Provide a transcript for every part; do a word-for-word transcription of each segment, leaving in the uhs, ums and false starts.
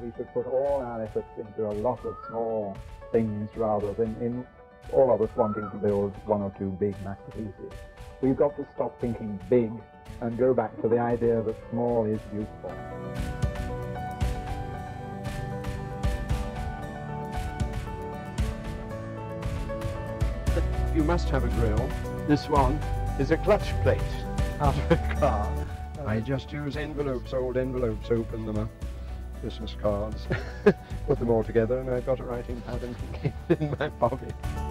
We should put all our efforts into a lot of small things rather than in all of us wanting to build one or two big masterpieces. We've got to stop thinking big and go back to the idea that small is useful. You must have a grill. This one is a clutch plate out of a car. I just use envelopes, old envelopes, open them up. Christmas cards, put them all together, and I've got a writing pad and keep it in my pocket.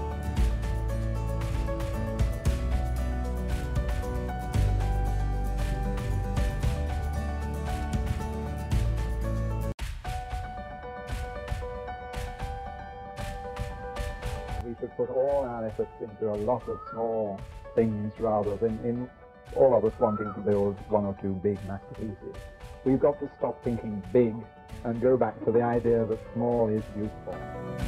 We should put all our efforts into a lot of small things rather than in all of us wanting to build one or two big masterpieces. We've got to stop thinking big and go back to the idea that small is useful.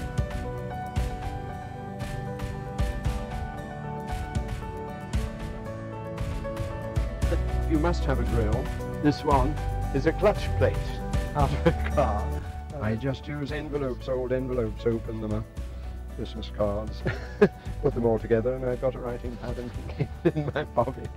You must have a grill. This one is a clutch plate out of a car. I just use envelopes, old envelopes, open them up. Christmas cards, put them all together, and I've got a writing pad and keep it in my pocket.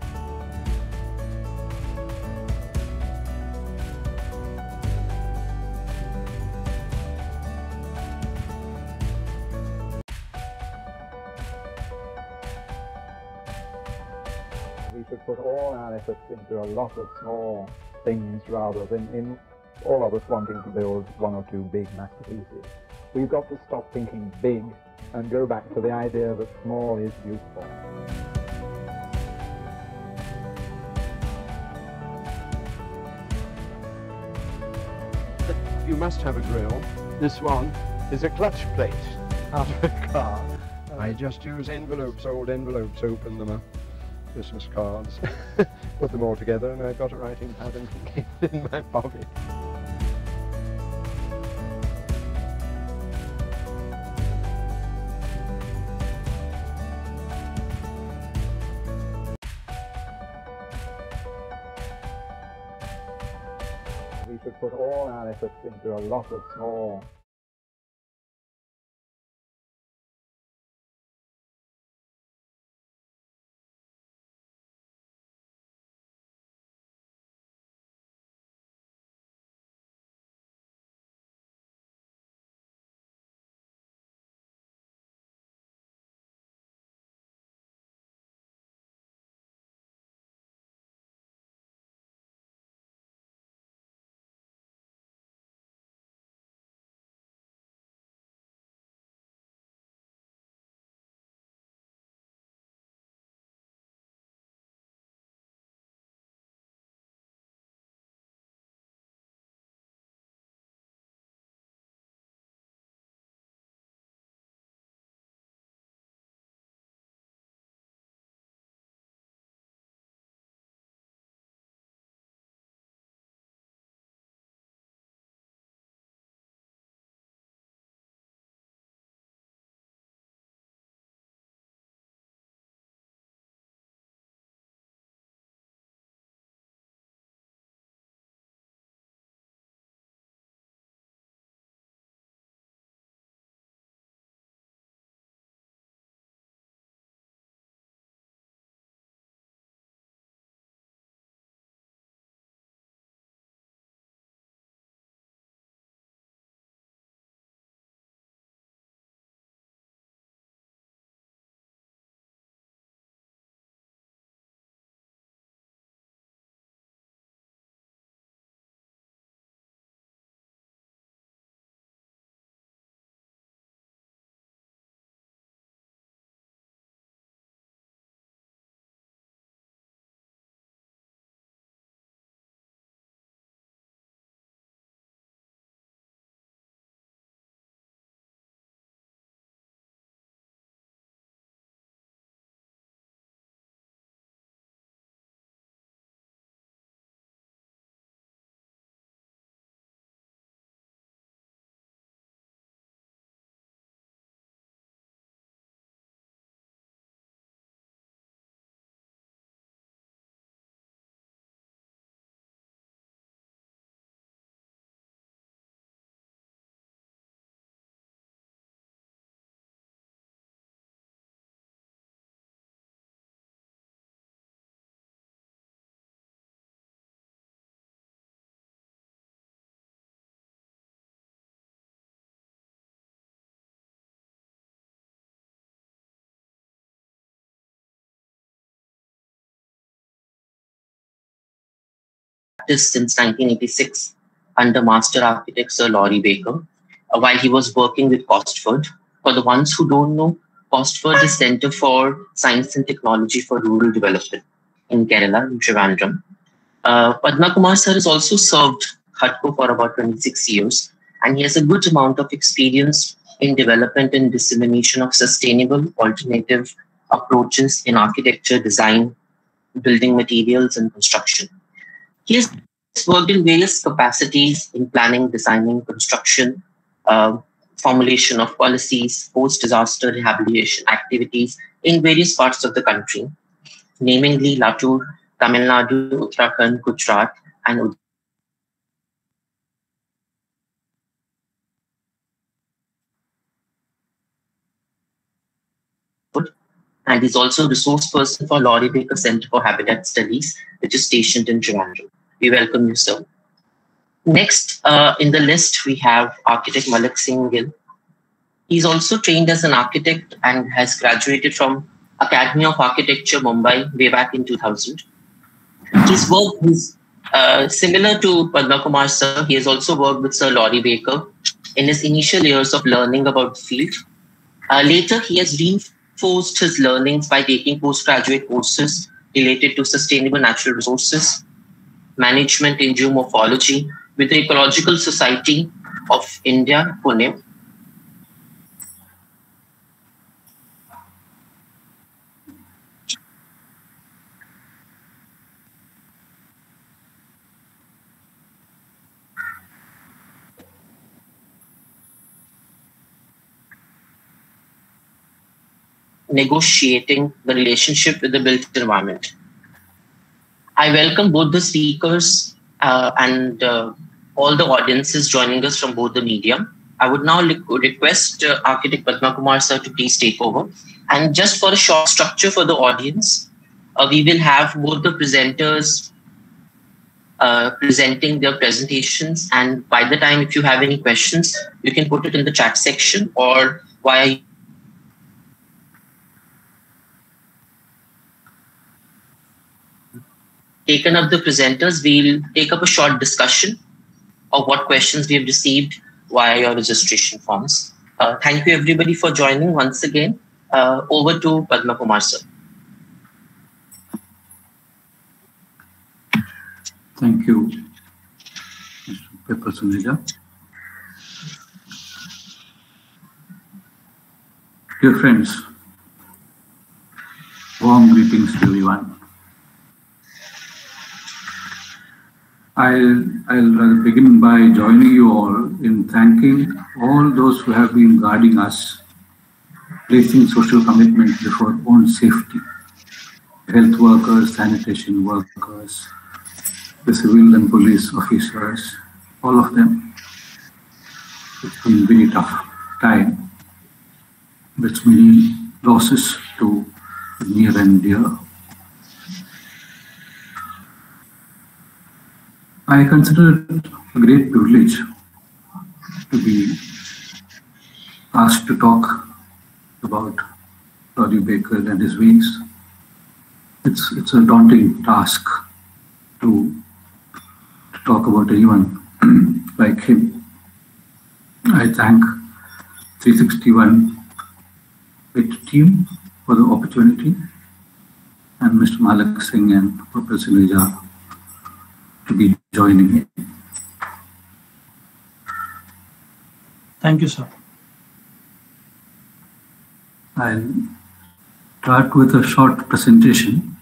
We should put all our efforts into a lot of small things rather than in all of us wanting to build one or two big masterpieces. We've got to stop thinking big and go back to the idea that small is useful. You must have a grill. This one is a clutch plate out of a car. I just use envelopes, old envelopes, open them up. Christmas cards, put them all together, and I've got a writing pad and keep it in my pocket. We should put all our efforts into a lot of small practiced since nineteen eighty-six under Master Architect Sir Laurie Baker, uh, while he was working with Costford. For the ones who don't know, Costford is Center for Science and Technology for Rural Development in Kerala, in Trivandrum. Uh, Padma Kumar sir has also served HUDCO for about twenty-six years, and he has a good amount of experience in development and dissemination of sustainable alternative approaches in architecture, design, building materials, and construction. He has worked in various capacities in planning, designing, construction, uh, formulation of policies, post-disaster rehabilitation activities in various parts of the country, namely Latur, Tamil Nadu, Uttarakhand, Gujarat, and and he's also resource person for Laurie Baker Center for Habitat Studies, which is stationed in Trivandrum. We welcome you, sir. Next uh, in the list, we have architect Malik Singh Gill. He's also trained as an architect and has graduated from Academy of Architecture, Mumbai, way back in two thousand. His work is uh, similar to Padma Kumar sir. He has also worked with Sir Laurie Baker in his initial years of learning about the field. Uh, later, he has reinforced his learnings by taking postgraduate courses related to sustainable natural resources, management in geomorphology with the Ecological Society of India, Pune. Negotiating the relationship with the built environment. I welcome both the speakers uh, and uh, all the audiences joining us from both the media. I would now request uh, Architect Padma Kumar sir to please take over. And just for a short structure for the audience, uh, we will have both the presenters uh, presenting their presentations. And by the time, if you have any questions, you can put it in the chat section or via taken up the presenters, we'll take up a short discussion of what questions we have received via your registration forms. Uh, thank you everybody for joining once again. Uh, over to Padma Kumar sir. Thank you, Mister Pepper Sunija. Dear friends, warm greetings to everyone. I'll, I'll begin by joining you all in thanking all those who have been guarding us, placing social commitment before own safety. Health workers, sanitation workers, the civil and police officers, all of them. It's been a very tough time with many losses to near and dear. I consider it a great privilege to be asked to talk about Laurie Baker and his wings. It's, it's a daunting task to, to talk about anyone like him. I thank three sixty-one Bit team for the opportunity and Mister Malik Singh and Professor Nija to be joining me. Thank you, sir. I'll start with a short presentation.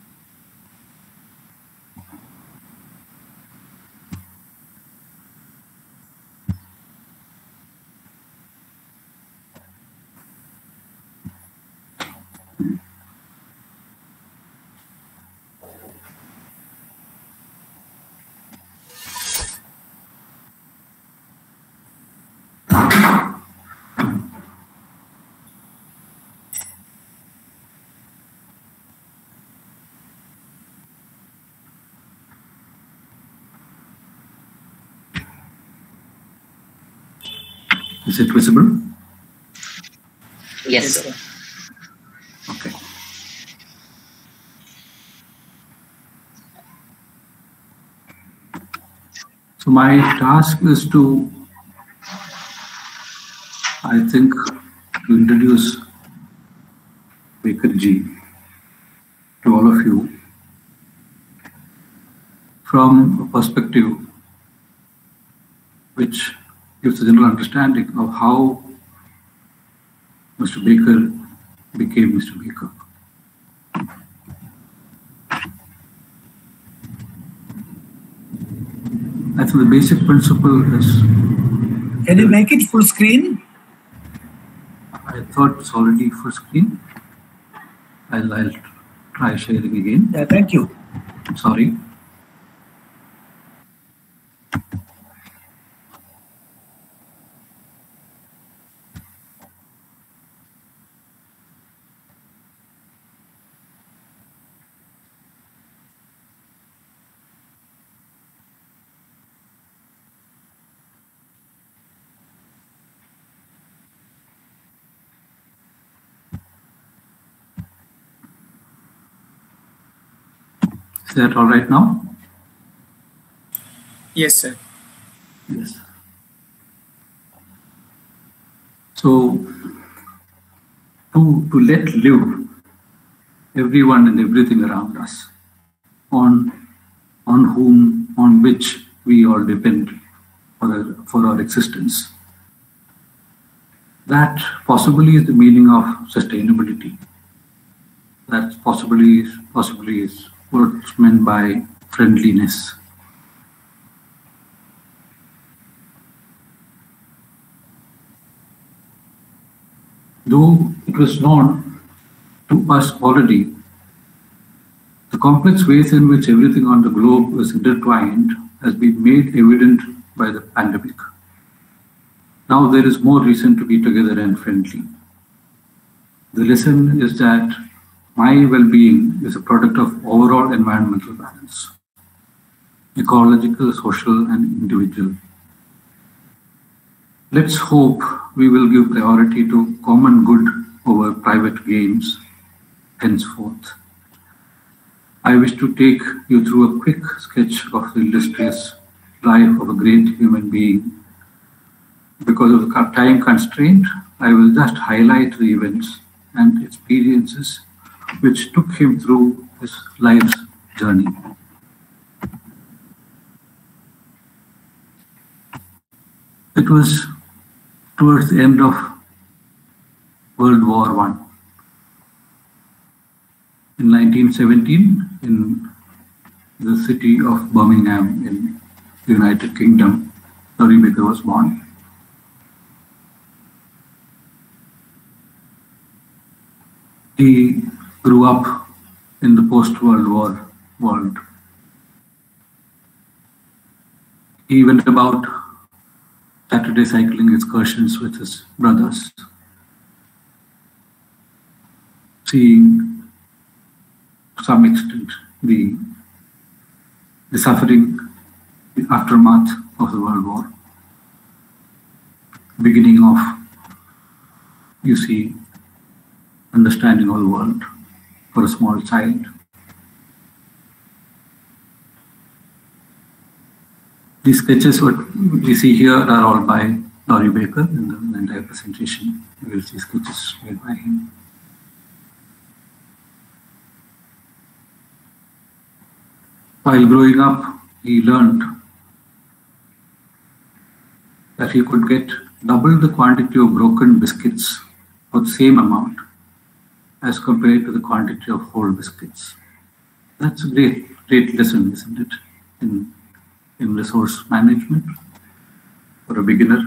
Is it visible? Yes, sir. Okay. So my task is to, I think, to introduce Bakerji to all of you from a perspective which gives a general understanding of how Mister Baker became Mister Baker. I think the basic principle is... Can you make it full screen? I thought it's already full screen. I'll, I'll try sharing again. Yeah, thank you. Sorry. Is that all right now? Yes, sir. Yes. So, to, to let live everyone and everything around us, on, on whom, on which we all depend for our, for our existence. That possibly is the meaning of sustainability. That possibly is, possibly is what's meant by friendliness. Though it was known to us already, the complex ways in which everything on the globe is intertwined has been made evident by the pandemic. Now there is more reason to be together and friendly. The lesson is that my well-being is a product of overall environmental balance, ecological, social, and individual. Let's hope we will give priority to common good over private gains henceforth. I wish to take you through a quick sketch of the illustrious life of a great human being. Because of the time constraint, I will just highlight the events and experiences which took him through his life's journey. It was towards the end of World War One. In nineteen seventeen, in the city of Birmingham in the United Kingdom, Laurie Baker was born. He grew up in the post-World War world. He went about Saturday cycling excursions with his brothers, seeing to some extent the, the suffering, the aftermath of the World War. Beginning of, you see, understanding of the world for a small child. These sketches, what we see here, are all by Laurie Baker in the entire presentation. You will see sketches made by him. While growing up, he learned that he could get double the quantity of broken biscuits for the same amount as compared to the quantity of whole biscuits. That's a great, great lesson, isn't it, in, in resource management for a beginner.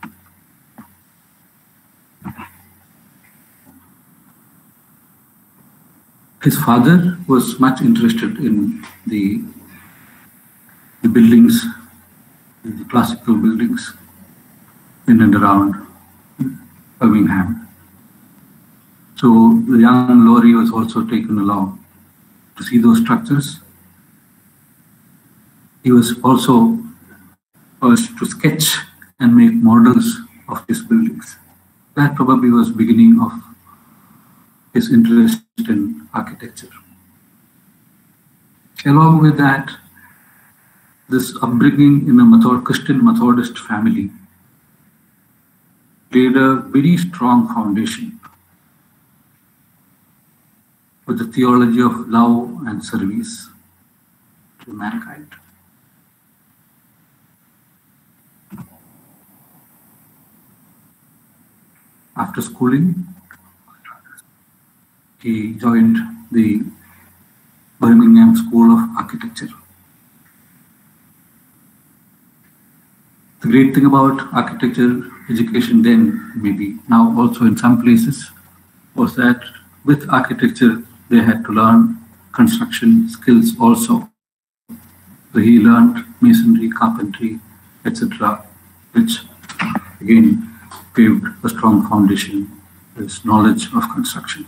His father was much interested in the, the buildings, the classical buildings in and around Birmingham. So the young Laurie was also taken along to see those structures. He was also urged to sketch and make models of these buildings. That probably was the beginning of his interest in architecture. Along with that, this upbringing in a Method, Christian Methodist family laid a very strong foundation for the theology of love and service to mankind. After schooling, he joined the Birmingham School of Architecture. The great thing about architecture education then, maybe now also in some places, was that with architecture they had to learn construction skills also. So he learned masonry, carpentry, et cetera, which again paved a strong foundation for his knowledge of construction.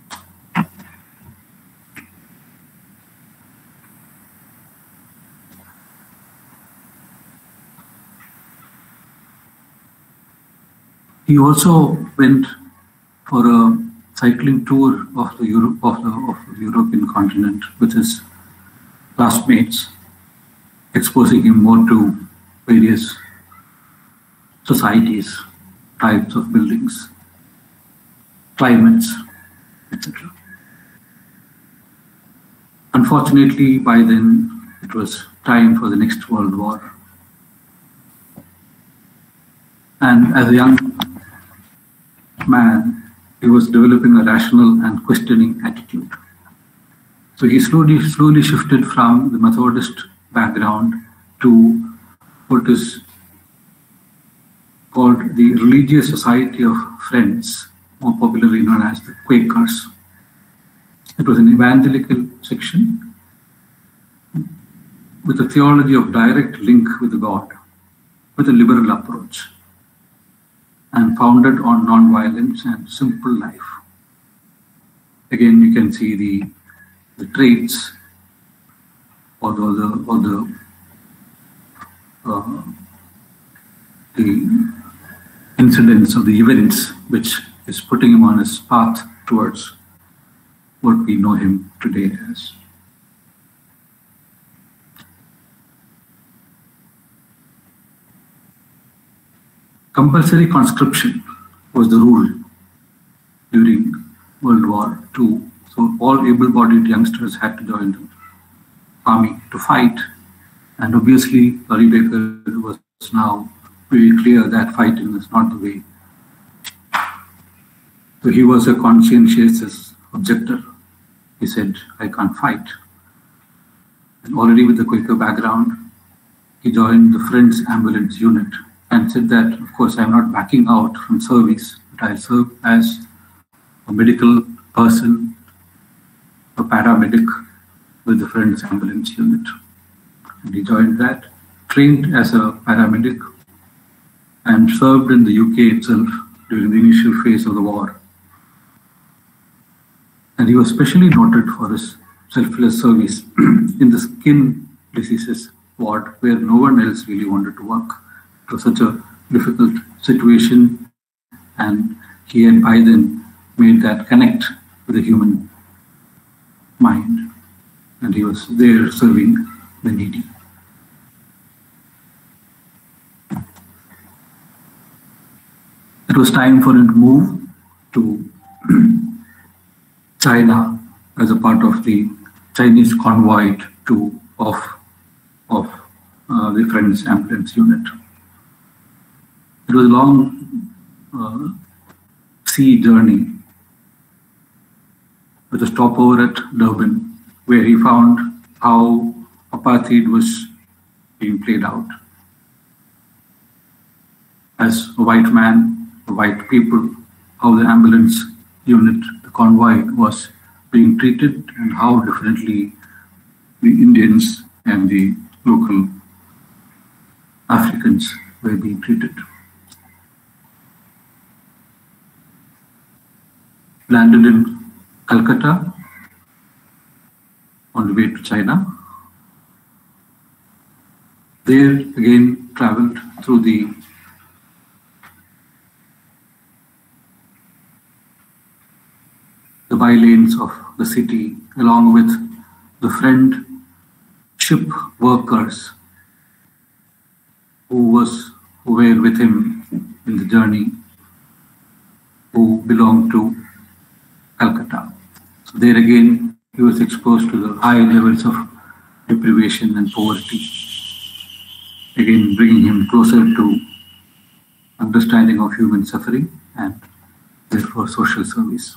He also went for a cycling tour of the Europe of the, of the European continent with his classmates, exposing him more to various societies, types of buildings, climates, et cetera. Unfortunately, by then it was time for the next World War. And as a young man, he was developing a rational and questioning attitude. So he slowly, slowly shifted from the Methodist background to what is called the Religious Society of Friends, more popularly known as the Quakers. It was an evangelical section with a theology of direct link with God, with a liberal approach, and founded on non-violence and simple life. Again, you can see the, the traits or the, the, or the, uh, the incidents or the events which is putting him on his path towards what we know him today as. Compulsory conscription was the rule during World War Two. So all able-bodied youngsters had to join the army to fight. And obviously, Laurie Baker was now very clear that fighting is not the way. So he was a conscientious objector. He said, I can't fight. And already with the Quaker background, he joined the Friends Ambulance Unit and said that, of course, I'm not backing out from service, but I'll serve as a medical person, a paramedic with the Friends Ambulance Unit. And he joined that, trained as a paramedic, and served in the U K itself during the initial phase of the war. And he was specially noted for his selfless service in the skin diseases ward, where no one else really wanted to work. It was such a difficult situation, and he had by then made that connect with the human mind, and he was there serving the needy. It was time for him to move to China as a part of the Chinese convoy to of of uh, the Friends Ambulance Unit. It was a long uh, sea journey with a stopover at Durban, where he found how apartheid was being played out. As a white man, a white people, how the ambulance unit, the convoy, was being treated, and how differently the Indians and the local Africans were being treated. Landed in Calcutta on the way to China. There again traveled through the the by-lanes of the city, along with the friendship workers who was who were with him in the journey, who belonged to Calcutta. So there again, he was exposed to the high levels of deprivation and poverty, again bringing him closer to understanding of human suffering and therefore social service.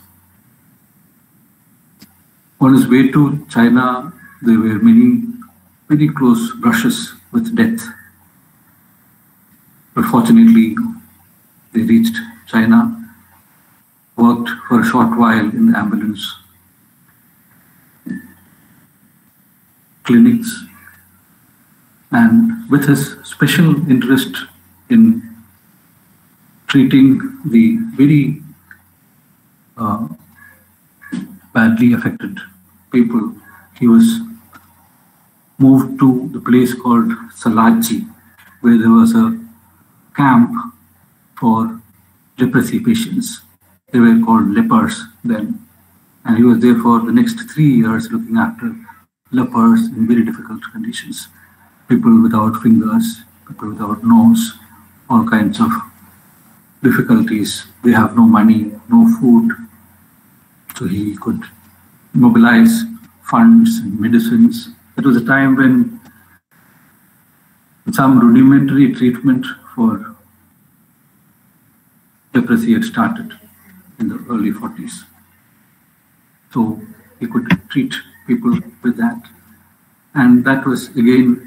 On his way to China, there were many, many close brushes with death. But fortunately, they reached China, worked for a short while in the ambulance clinics, and with his special interest in treating the very uh, badly affected people, he was moved to the place called Salachi, where there was a camp for leprosy patients. They were called lepers then. And he was there for the next three years looking after lepers in very difficult conditions. People without fingers, people without nose, all kinds of difficulties. They have no money, no food. So he could mobilize funds and medicines. It was a time when some rudimentary treatment for leprosy had started in the early forties. So he could treat people with that. And that was again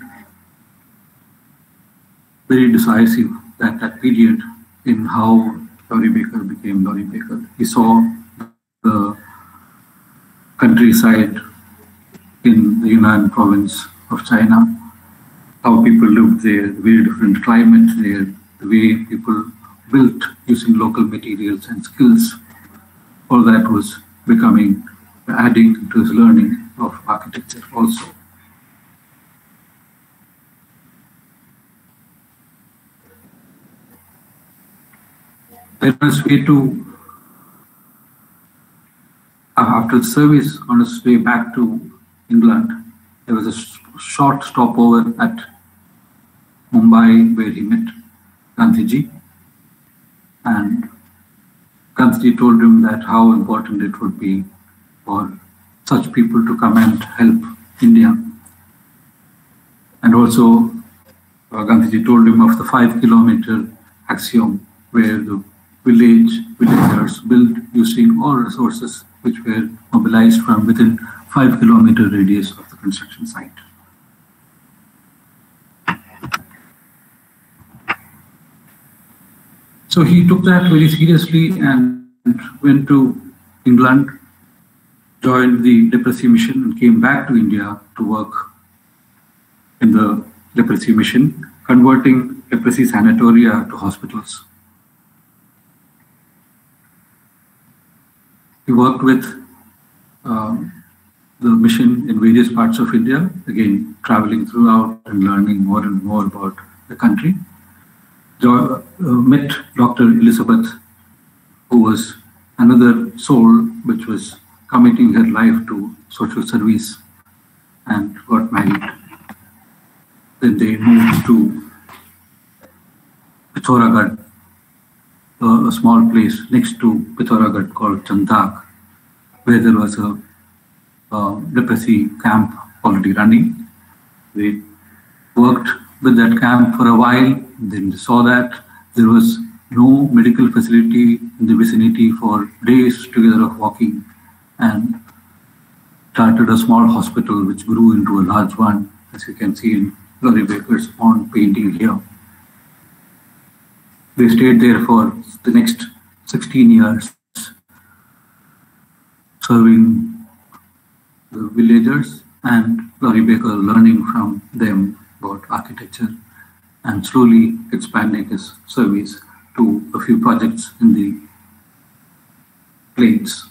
very decisive, that, that period in how Laurie Baker became Laurie Baker. He saw the countryside in the Yunnan province of China, how people lived there, the very different climate there, the way people built using local materials and skills. All that was becoming, adding to his learning of architecture also. On his way to, after the service, on his way back to England, there was a short stopover at Mumbai where he met Gandhiji. And Gandhiji told him that how important it would be for such people to come and help India. And also, uh, Gandhiji told him of the five kilometer axiom, where the village, villagers built using all resources which were mobilized from within five kilometer radius of the construction site. So he took that very seriously and went to England, joined the leprosy mission, and came back to India to work in the leprosy mission, converting leprosy sanatoria to hospitals. He worked with um, the mission in various parts of India, again traveling throughout and learning more and more about the country. Jo uh, met Doctor Elizabeth, who was another soul which was committing her life to social service, and got married. Then they moved to Pithoragarh, uh, a small place next to Pithoragarh called Chandak, where there was a uh, leprosy camp already running. They worked with that camp for a while. Then they saw that there was no medical facility in the vicinity for days together of walking, and started a small hospital which grew into a large one, as you can see in Laurie Baker's own painting here. They stayed there for the next sixteen years, serving the villagers, and Laurie Baker learning from them about architecture and slowly expanding his service to a few projects in the plains.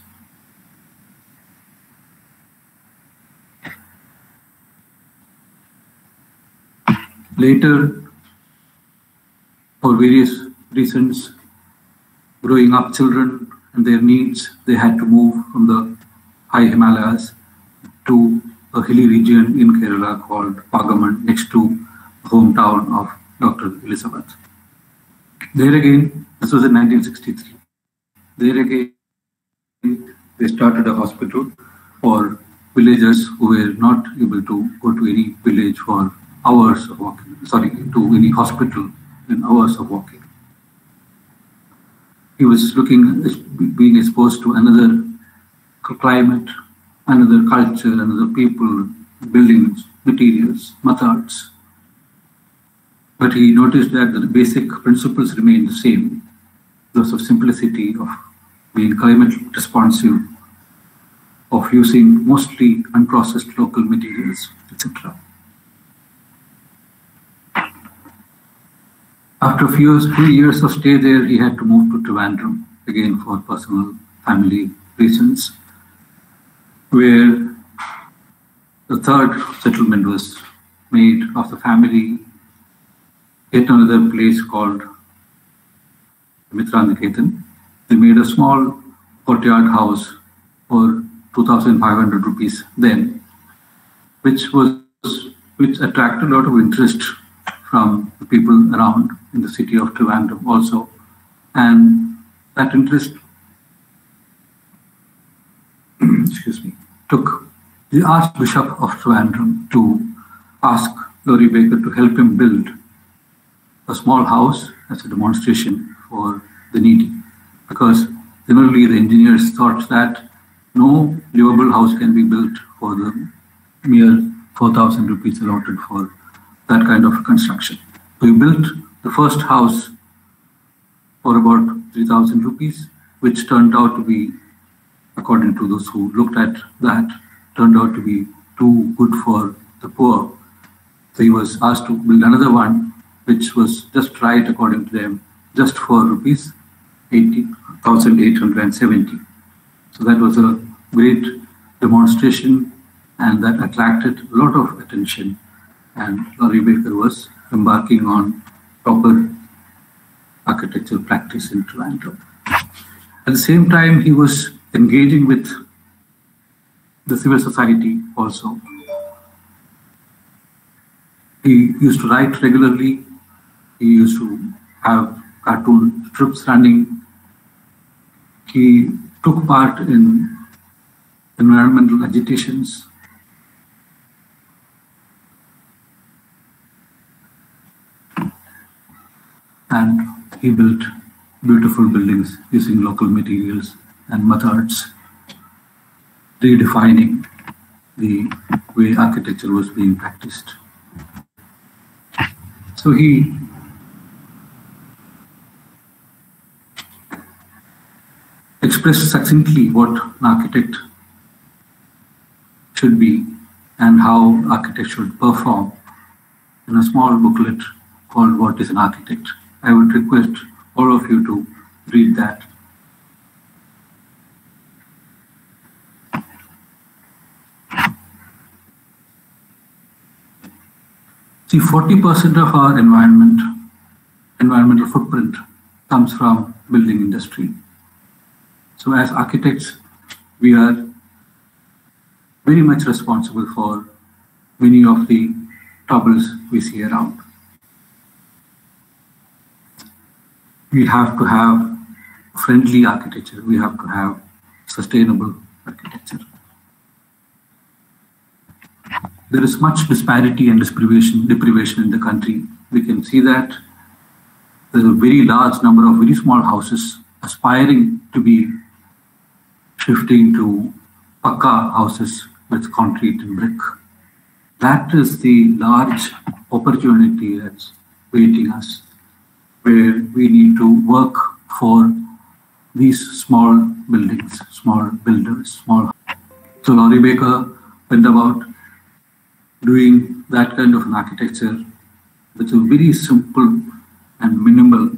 Later, for various reasons, growing up children and their needs, they had to move from the high Himalayas to a hilly region in Kerala called Pagaman, next to the hometown of Doctor Elizabeth. There again, this was in nineteen sixty-three. There again, they started a hospital for villagers who were not able to go to any village for hours of walking, sorry, to any hospital in hours of walking. He was looking, being exposed to another climate, another culture, another people, buildings, materials, methods. But he noticed that the basic principles remained the same. Those of simplicity, of being climate responsive, of using mostly unprocessed local materials, et cetera. After a few, few years of stay there, he had to move to Trivandrum, again for personal family reasons, where the third settlement was made of the family, yet another place called Mitraniketan. They made a small courtyard house for two thousand five hundred rupees then, which was which attracted a lot of interest from the people around in the city of Trivandrum also. And that interest excuse me, took the Archbishop of Trivandrum to ask Laurie Baker to help him build a small house as a demonstration for the needy. Because similarly, the engineers thought that no livable house can be built for the mere four thousand rupees allotted for that kind of construction. So he built the first house for about three thousand rupees, which turned out to be, according to those who looked at that, turned out to be too good for the poor. So he was asked to build another one, which was just right according to them, just for rupees eighty thousand eight hundred seventy. So that was a great demonstration, and that attracted a lot of attention. And Laurie Baker was embarking on proper architectural practice in Trivandrum. At the same time, he was engaging with the civil society also. He used to write regularly. He used to have cartoon strips running. He took part in environmental agitations. And he built beautiful buildings using local materials and methods, redefining the way architecture was being practiced. So he expressed succinctly what an architect should be and how architects should perform in a small booklet called What is an Architect? I would request all of you to read that. See, forty percent of our environment, environmental footprint comes from building industry. So as architects, we are very much responsible for many of the troubles we see around. We have to have friendly architecture. We have to have sustainable architecture. There is much disparity and deprivation, deprivation in the country. We can see that there's a very large number of very small houses aspiring to be shifting to Pakka houses with concrete and brick. That is the large opportunity that's waiting us, where we need to work for these small buildings, small builders, small. So Laurie Baker went about doing that kind of an architecture with a very simple and minimal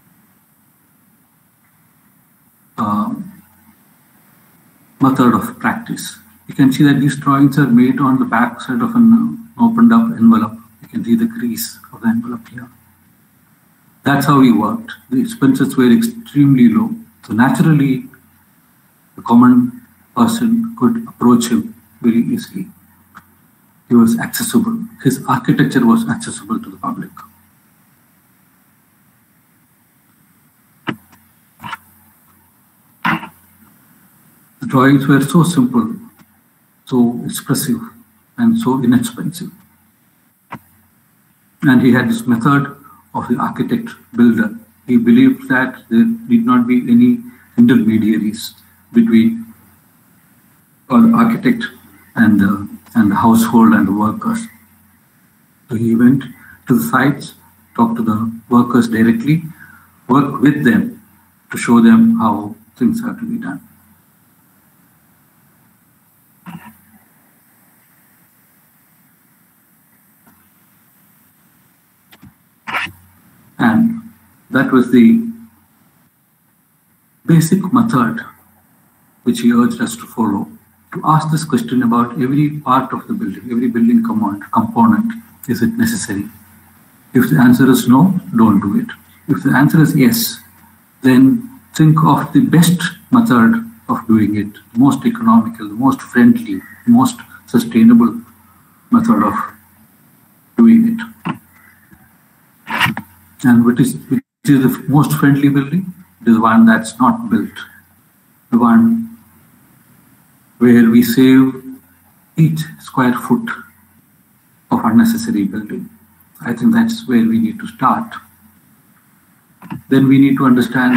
uh, method of practice. You can see that these drawings are made on the back side of an opened up envelope. You can see the crease of the envelope here. That's how he worked. The expenses were extremely low. So naturally, the common person could approach him very easily. He was accessible. His architecture was accessible to the public. drawings were so simple, so expressive, and so inexpensive. And he had this method of the architect builder. He believed that there need not be any intermediaries between the architect and the, and the household and the workers. So he went to the sites, talked to the workers directly, worked with them to show them how things have to be done. And that was the basic method which he urged us to follow, to ask this question about every part of the building, every building component. Is it necessary? If the answer is no, don't do it. If the answer is yes, then think of the best method of doing it, the most economical, the most friendly, the most sustainable method of doing it. And what is, which is the most friendly building? It is one that's not built. The one where we save each square foot of unnecessary building. I think that's where we need to start. Then we need to understand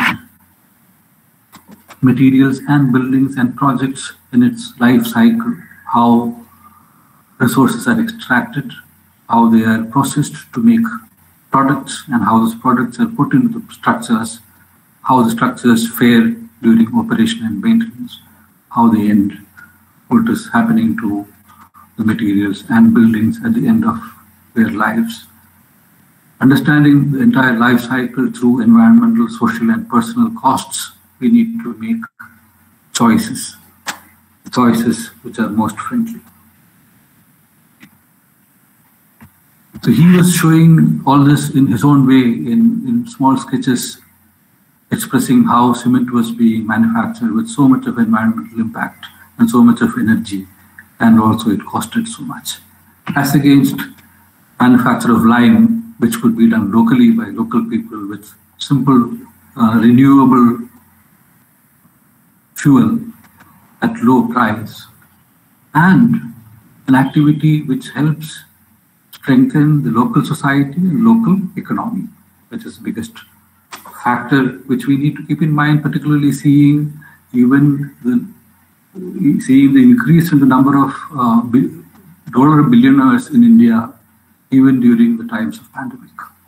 materials and buildings and projects in its life cycle, how resources are extracted, how they are processed to make products, and how those products are put into the structures, how the structures fare during operation and maintenance, how they end, what is happening to the materials and buildings at the end of their lives. Understanding the entire life cycle through environmental, social, and personal costs, we need to make choices, choices which are most friendly. So he was showing all this in his own way, in, in small sketches, expressing how cement was being manufactured with so much of environmental impact and so much of energy, and also it costed so much. As against manufacture of lime, which could be done locally by local people with simple, uh, renewable fuel at low price, and an activity which helps strengthen the local society and local economy, which is the biggest factor which we need to keep in mind, particularly seeing even the seeing the increase in the number of uh, dollar billionaires in India, even during the times of pandemic.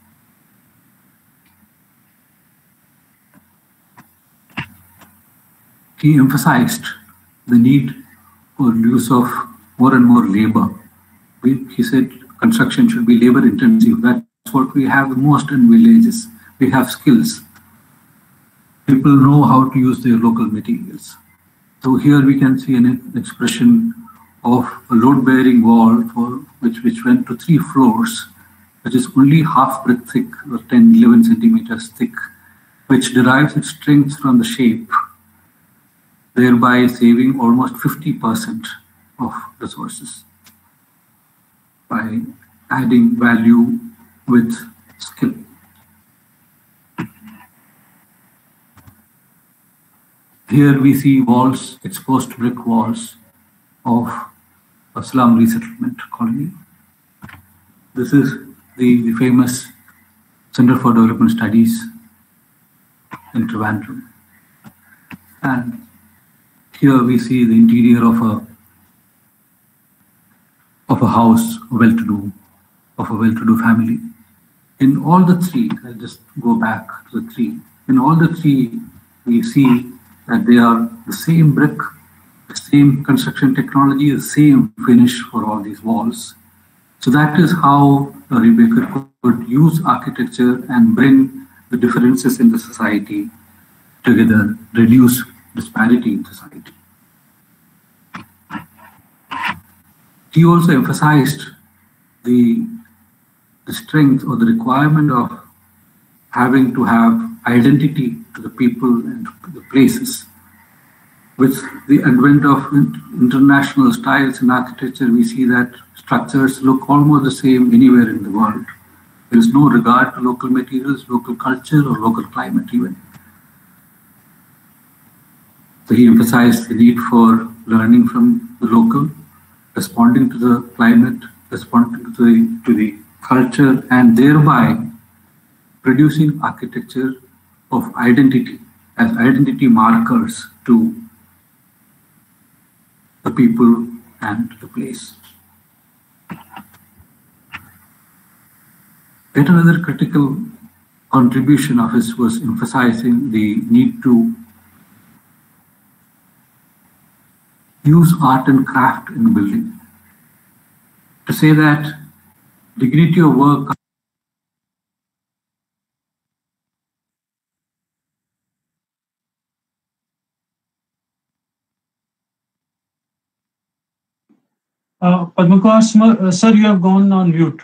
He emphasized the need for use of more and more labor. We, he said construction should be labor intensive. That's what we have the most in villages. We have skills. People know how to use their local materials. So here we can see an expression of a load-bearing wall for which, which went to three floors, which is only half brick thick or ten, eleven centimeters thick, which derives its strength from the shape, thereby saving almost fifty percent of resources by adding value with skill. Here we see walls, exposed brick walls of a slum resettlement colony. This is the, the famous Center for Development Studies in Trivandrum. And here we see the interior of a of a house, well-to-do, of a well-to-do family. In all the three, I'll just go back to the three. In all the three, we see that they are the same brick, the same construction technology, the same finish for all these walls. So that is how Laurie Baker could use architecture and bring the differences in the society together, reduce disparity in society. He also emphasized the, the strength or the requirement of having to have identity to the people and the places. With the advent of international styles in architecture, we see that structures look almost the same anywhere in the world. There is no regard to local materials, local culture, or local climate even. So he emphasized the need for learning from the local, responding to the climate, responding to the, to the culture, and thereby producing architecture of identity as identity markers to the people and the place. Yet another critical contribution of his was emphasizing the need to use art and craft in building. To say that dignity of work Uh, Padma Kumar, uh, sir, you have gone on mute.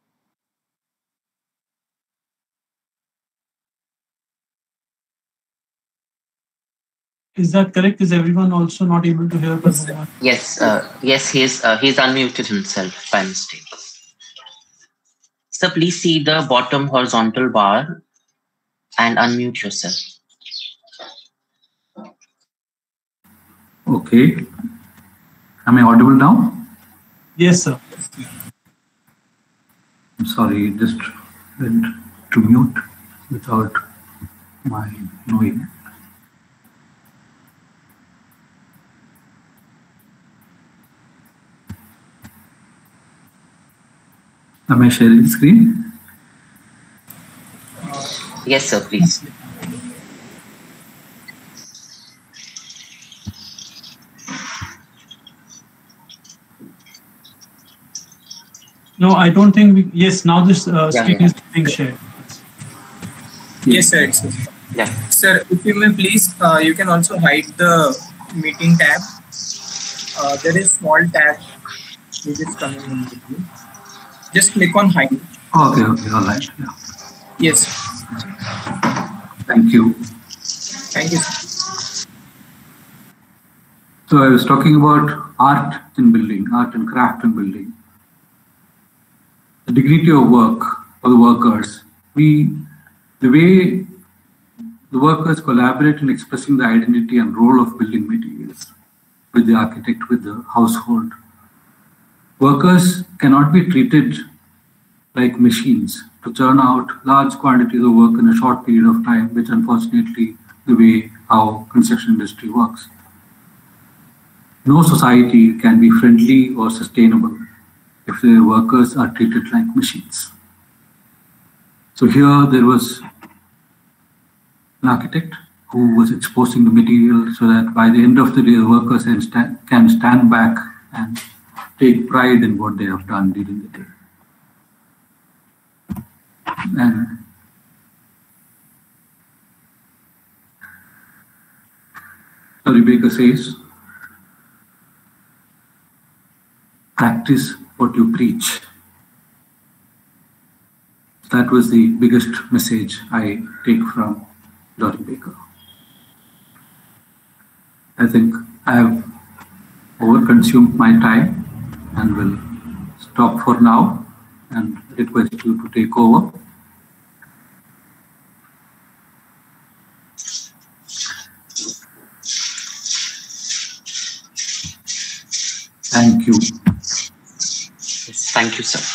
Is that correct? Is everyone also not able to hear Padma Kumar? Yes, uh, yes, he's uh, he's unmuted himself by mistake. So please see the bottom horizontal bar and unmute yourself. Okay. Am I audible now? Yes, sir. I'm sorry, it just went to mute without my knowing. Am I sharing the screen? Yes, sir, please. No, I don't think we, yes, now this uh, screen yeah, yeah. is being shared. Yes, sir. Yeah. Sir, if you may please, uh, you can also hide the meeting tab. Uh, there is small tab which is coming in between. Just click on hide. Okay, okay, all right. Yeah. Yes. Thank you. Thank you, sir. So I was talking about art in building, art and craft in building. The dignity of work for the workers. We, the way the workers collaborate in expressing the identity and role of building materials with the architect, with the household. Workers cannot be treated like machines to churn out large quantities of work in a short period of time, which unfortunately the way how construction industry works. No society can be friendly or sustainable if their workers are treated like machines. So here there was an architect who was exposing the material so that by the end of the day, the workers can stand, can stand back and take pride in what they have done during the day. And Laurie Baker says, practice what you preach. That was the biggest message I take from Laurie Baker. I think I have overconsumed my time and will stop for now and request you to take over. Thank you. Yes, thank you, sir.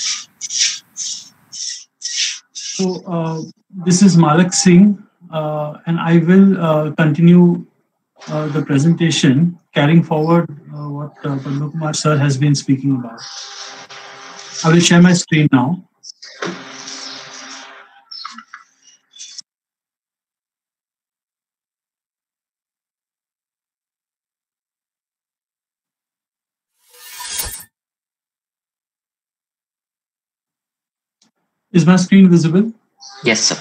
So uh, this is Malak Singh, uh, and I will uh, continue uh, the presentation, carrying forward uh, what uh, Padma Kumar sir has been speaking about. I will share my screen now. Is my screen visible? Yes, sir.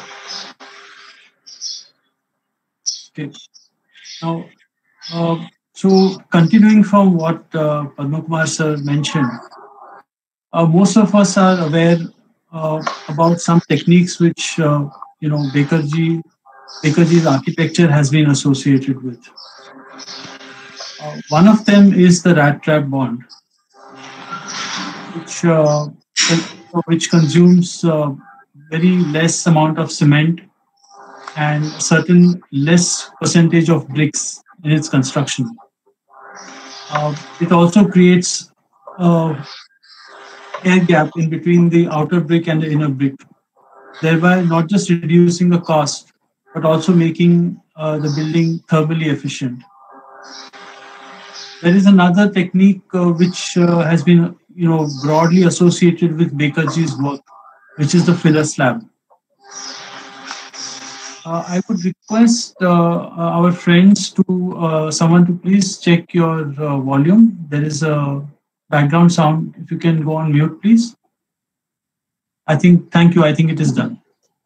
Okay. Now, uh, so continuing from what uh, Padma Kumar sir mentioned, uh, most of us are aware uh, about some techniques which uh, you know Bakerji, Bakerji's architecture has been associated with. Uh, one of them is the rat trap bond, which uh, which consumes uh, very less amount of cement and certain less percentage of bricks in its construction. Uh, it also creates uh, air gap in between the outer brick and the inner brick, thereby not just reducing the cost, but also making uh, the building thermally efficient. There is another technique uh, which uh, has been, you know, broadly associated with Bakerjee's work, which is the filler slab. Uh, I would request uh, uh, our friends to, uh, someone to please check your uh, volume. There is a background sound. If you can go on mute, please. I think, thank you. I think it is done.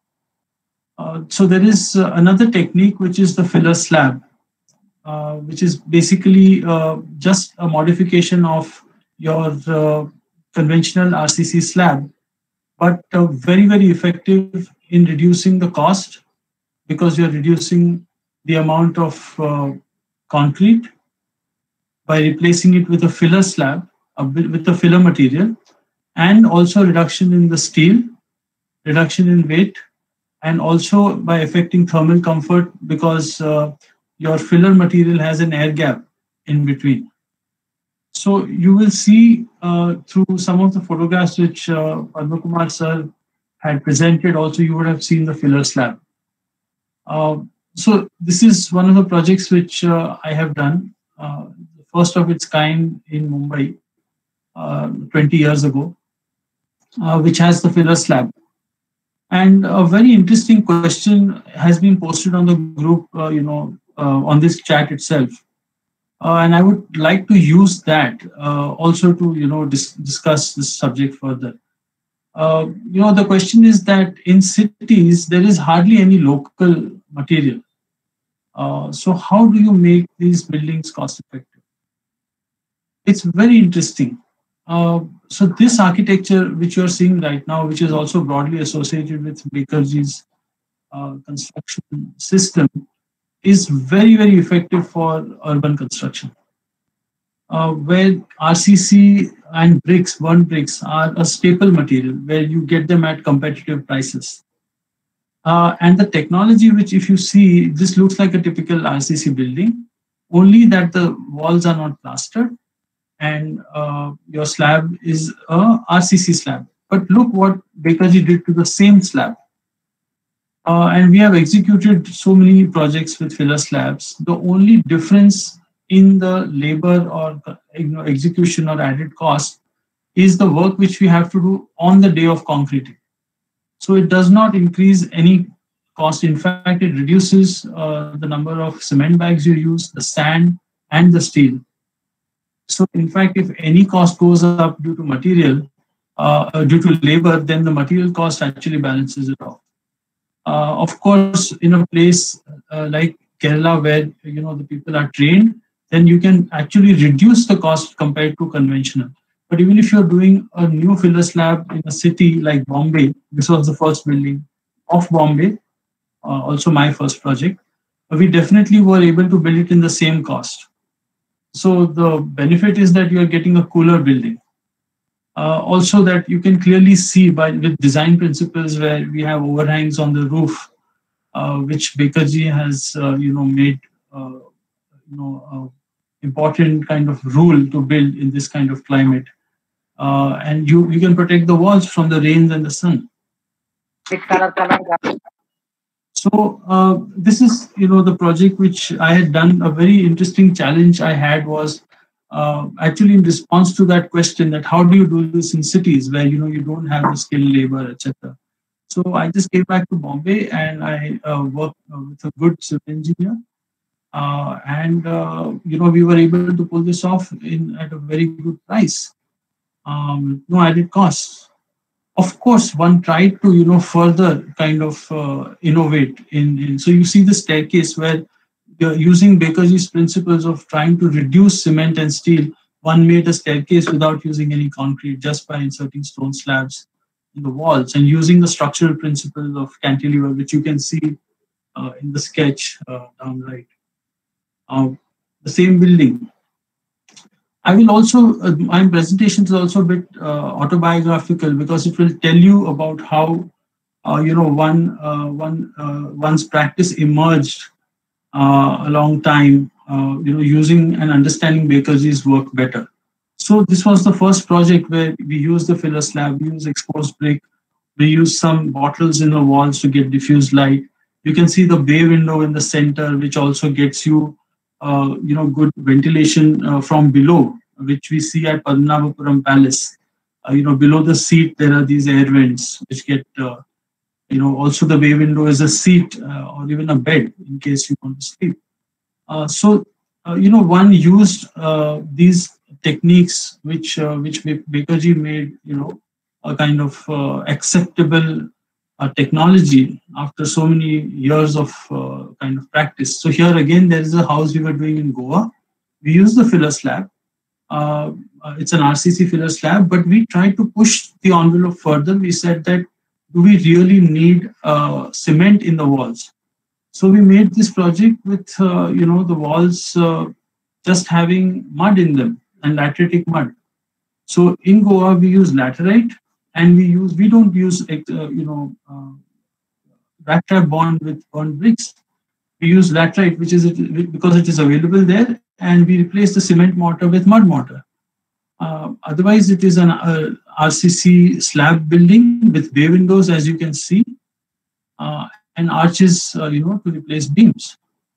Uh, so there is uh, another technique, which is the filler slab, uh, which is basically uh, just a modification of your uh, conventional R C C slab, but uh, very, very effective in reducing the cost, because you're reducing the amount of uh, concrete by replacing it with a filler slab, uh, with a filler material, and also reduction in the steel, reduction in weight, and also by affecting thermal comfort, because uh, your filler material has an air gap in between. So you will see uh, through some of the photographs which uh, Padma Kumar sir had presented, also you would have seen the filler slab. Uh, so this is one of the projects which uh, I have done, uh, the first of its kind in Mumbai uh, twenty years ago, uh, which has the filler slab. And a very interesting question has been posted on the group, uh, you know, uh, on this chat itself. Uh, and I would like to use that uh, also to, you know, dis discuss this subject further. Uh, you know, the question is that in cities, there is hardly any local material. Uh, so how do you make these buildings cost effective? It's very interesting. Uh, so this architecture which you're seeing right now, which is also broadly associated with Bakerjee's uh, construction system, is very, very effective for urban construction. Uh, where R C C and bricks, burnt bricks, are a staple material where you get them at competitive prices. Uh, and the technology, which if you see, this looks like a typical R C C building, only that the walls are not plastered and uh, your slab is a R C C slab. But look what Bakerjee did to the same slab. Uh, and we have executed so many projects with filler slabs. The only difference in the labor or, you know, execution or added cost is the work which we have to do on the day of concreting. So it does not increase any cost. In fact, it reduces uh, the number of cement bags you use, the sand, and the steel. So in fact, if any cost goes up due to material, uh, due to labor, then the material cost actually balances it off. Uh, of course, in a place uh, like Kerala, where, you know, the people are trained, then you can actually reduce the cost compared to conventional. But even if you're doing a new filler slab in a city like Bombay, this was the first building of Bombay, uh, also my first project, we definitely were able to build it in the same cost. So the benefit is that you're getting a cooler building. Uh, also that you can clearly see by with design principles where we have overhangs on the roof, uh, which Bakerjee has, uh, you know, made, uh, you know, uh, important kind of rule to build in this kind of climate. Uh, and you, you can protect the walls from the rains and the sun. So uh, this is, you know, the project which I had done. A very interesting challenge I had was uh, actually in response to that question, that how do you do this in cities where, you know, you don't have the skilled labor, et cetera. So I just came back to Bombay and I uh, worked uh, with a good civil engineer. Uh, and, uh, you know, we were able to pull this off in at a very good price. Um, no added costs. Of course, one tried to, you know, further kind of uh, innovate. In, in So you see the staircase where you're using Bakerjee's principles of trying to reduce cement and steel. One made a staircase without using any concrete, just by inserting stone slabs in the walls and using the structural principles of cantilever, which you can see uh, in the sketch uh, down right. Uh, the same building. I will also, uh, my presentation is also a bit uh, autobiographical because it will tell you about how, uh, you know, one, uh, one, uh, one's practice emerged uh, a long time uh, you know, using and understanding Bakerjee's work better. So this was the first project where we used the filler slab, we used exposed brick, we used some bottles in the walls to get diffused light. You can see the bay window in the center, which also gets you, uh, you know, good ventilation uh, from below, which we see at Padmanabhapuram Palace. Uh, you know, below the seat, there are these air vents, which get, uh, you know, also the bay window is a seat uh, or even a bed in case you want to sleep. Uh, so, uh, you know, one used uh, these techniques which uh, which Bakerjee made, you know, a kind of uh, acceptable uh, technology after so many years of uh, kind of practice. So here again, there is a house we were doing in Goa. We used the filler slab. Uh, uh, it's an R C C filler slab, but we tried to push the envelope further. We said that, do we really need uh, cement in the walls? So we made this project with, uh, you know, the walls uh, just having mud in them and lateritic mud. So in Goa, we use laterite, and we use, we don't use, uh, you know, uh, rat trap bond with bond bricks. We use laterite, which is because it is available there, and we replace the cement mortar with mud mortar. Uh, otherwise, it is an uh, R C C slab building with bay windows, as you can see, uh, and arches, uh, you know, to replace beams.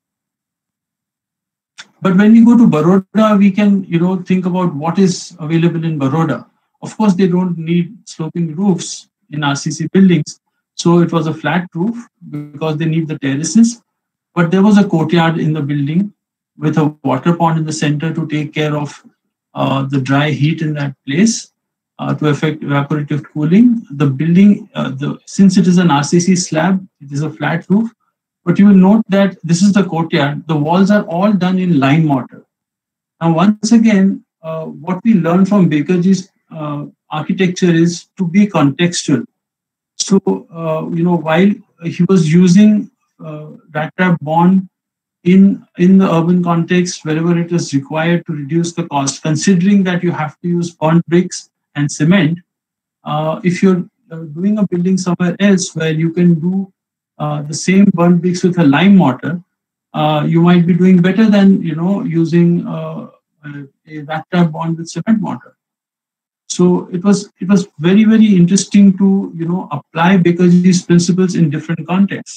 But when we go to Baroda, we can, you know, think about what is available in Baroda. Of course, they don't need sloping roofs in R C C buildings. So it was a flat roof because they need the terraces. But there was a courtyard in the building with a water pond in the center to take care of uh, the dry heat in that place uh, to affect evaporative cooling. The building, uh, the, since it is an R C C slab, it is a flat roof. But you will note that this is the courtyard. The walls are all done in lime mortar. Now, once again, uh, what we learned from Bakerjee's uh, architecture is to be contextual. So, uh, you know, while he was using uh, rat trap bond in, in the urban context, wherever it is required to reduce the cost, considering that you have to use burnt bricks and cement, uh, if you're uh, doing a building somewhere else where you can do Uh, the same burnt bricks with a lime mortar, uh, you might be doing better than, you know, using uh, a, a rat trap bond with cement mortar. So it was it was very, very interesting to, you know, apply Bakerjee's principles in different contexts.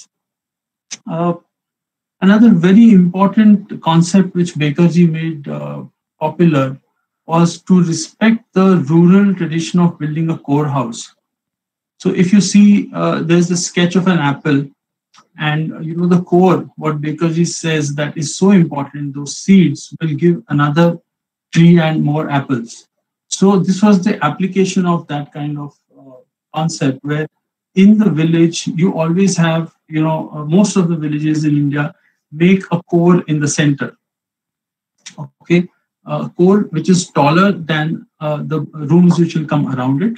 Uh, another very important concept which Bakerjee made uh, popular was to respect the rural tradition of building a core house. So if you see, uh, there's the sketch of an apple, and uh, you know, the core, what Bakerjee says that is so important, those seeds will give another tree and more apples. So this was the application of that kind of uh, concept, where in the village, you always have, you know, uh, most of the villages in India make a core in the center. Okay, a core which is taller than uh, the rooms which will come around it.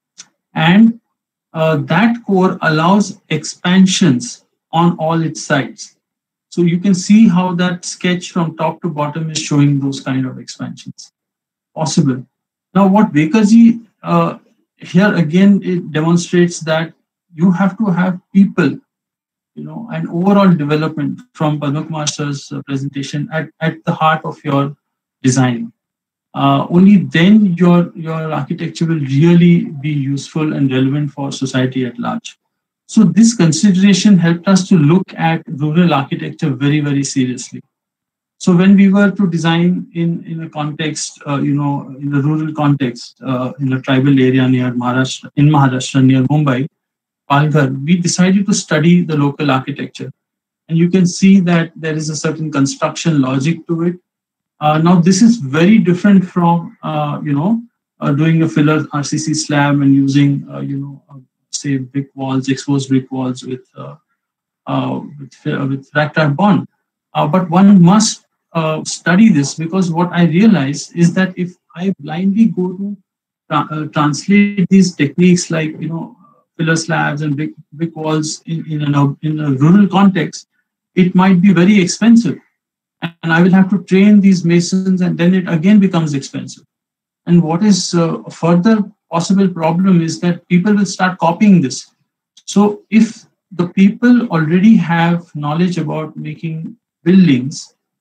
And Uh, that core allows expansions on all its sides. So you can see how that sketch from top to bottom is showing those kind of expansions possible. Now, what Bakerjee, uh, here again, it demonstrates that you have to have people, you know, and overall development from Padmakumar sir's uh, presentation at, at the heart of your design. Uh, only then your your architecture will really be useful and relevant for society at large. So this consideration helped us to look at rural architecture very, very seriously. So when we were to design in, in a context, uh, you know, in a rural context, uh, in a tribal area near Maharashtra, in Maharashtra, near Mumbai, Palghar, we decided to study the local architecture. And you can see that there is a certain construction logic to it. Uh, now, this is very different from, uh, you know, uh, doing a filler R C C slab and using, uh, you know, uh, say brick walls, exposed brick walls with uh, uh, with, uh, with rat trap bond. Uh, but one must uh, study this, because what I realize is that if I blindly go to tra uh, translate these techniques like, you know, filler slabs and brick, brick walls in, in, an, in a rural context, it might be very expensive. And I will have to train these masons, and then it again becomes expensive. And what is uh, a further possible problem is that people will start copying this. So if the people already have knowledge about making buildings,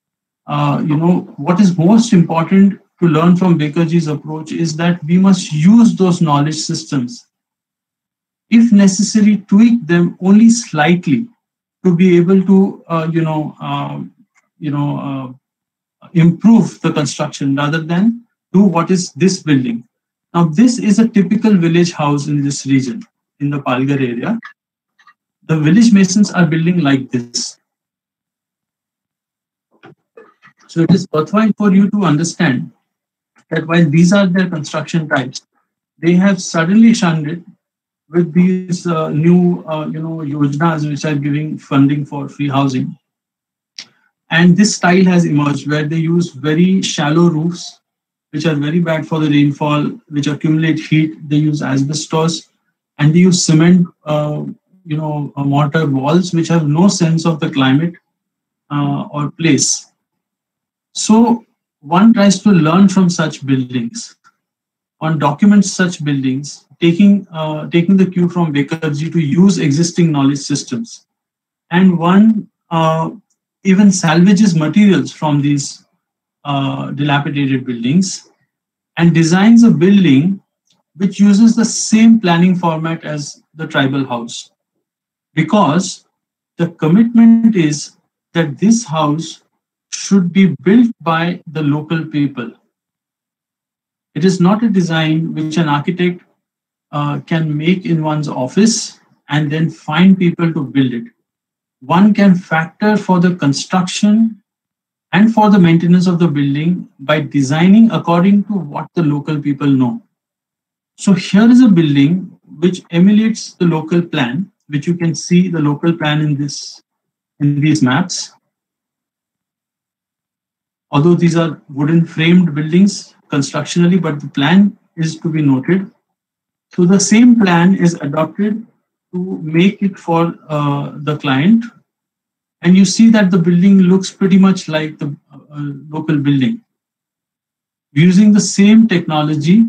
uh, you know, what is most important to learn from Bakerjee's approach is that we must use those knowledge systems, if necessary, tweak them only slightly to be able to, uh, you know, uh, you know, uh, improve the construction rather than do what is this building. Now, this is a typical village house in this region, in the Palghar area. The village masons are building like this. So it is worthwhile for you to understand that while these are their construction types, they have suddenly shunned it with these uh, new, uh, you know, yojnas which are giving funding for free housing. And this style has emerged where they use very shallow roofs, which are very bad for the rainfall, which accumulate heat. They use asbestos, and they use cement, uh, you know, uh, mortar walls, which have no sense of the climate uh, or place. So one tries to learn from such buildings. One documents such buildings, taking uh, taking the cue from Bakerjee to use existing knowledge systems, and one uh, even salvages materials from these uh, dilapidated buildings and designs a building which uses the same planning format as the tribal house, because the commitment is that this house should be built by the local people. It is not a design which an architect uh, can make in one's office and then find people to build it. One can factor for the construction and for the maintenance of the building by designing according to what the local people know. So here is a building which emulates the local plan, which you can see the local plan in this in these maps. Although these are wooden framed buildings constructionally, but the plan is to be noted. So the same plan is adopted to make it for uh, the client. And you see that the building looks pretty much like the uh, local building. Using the same technology,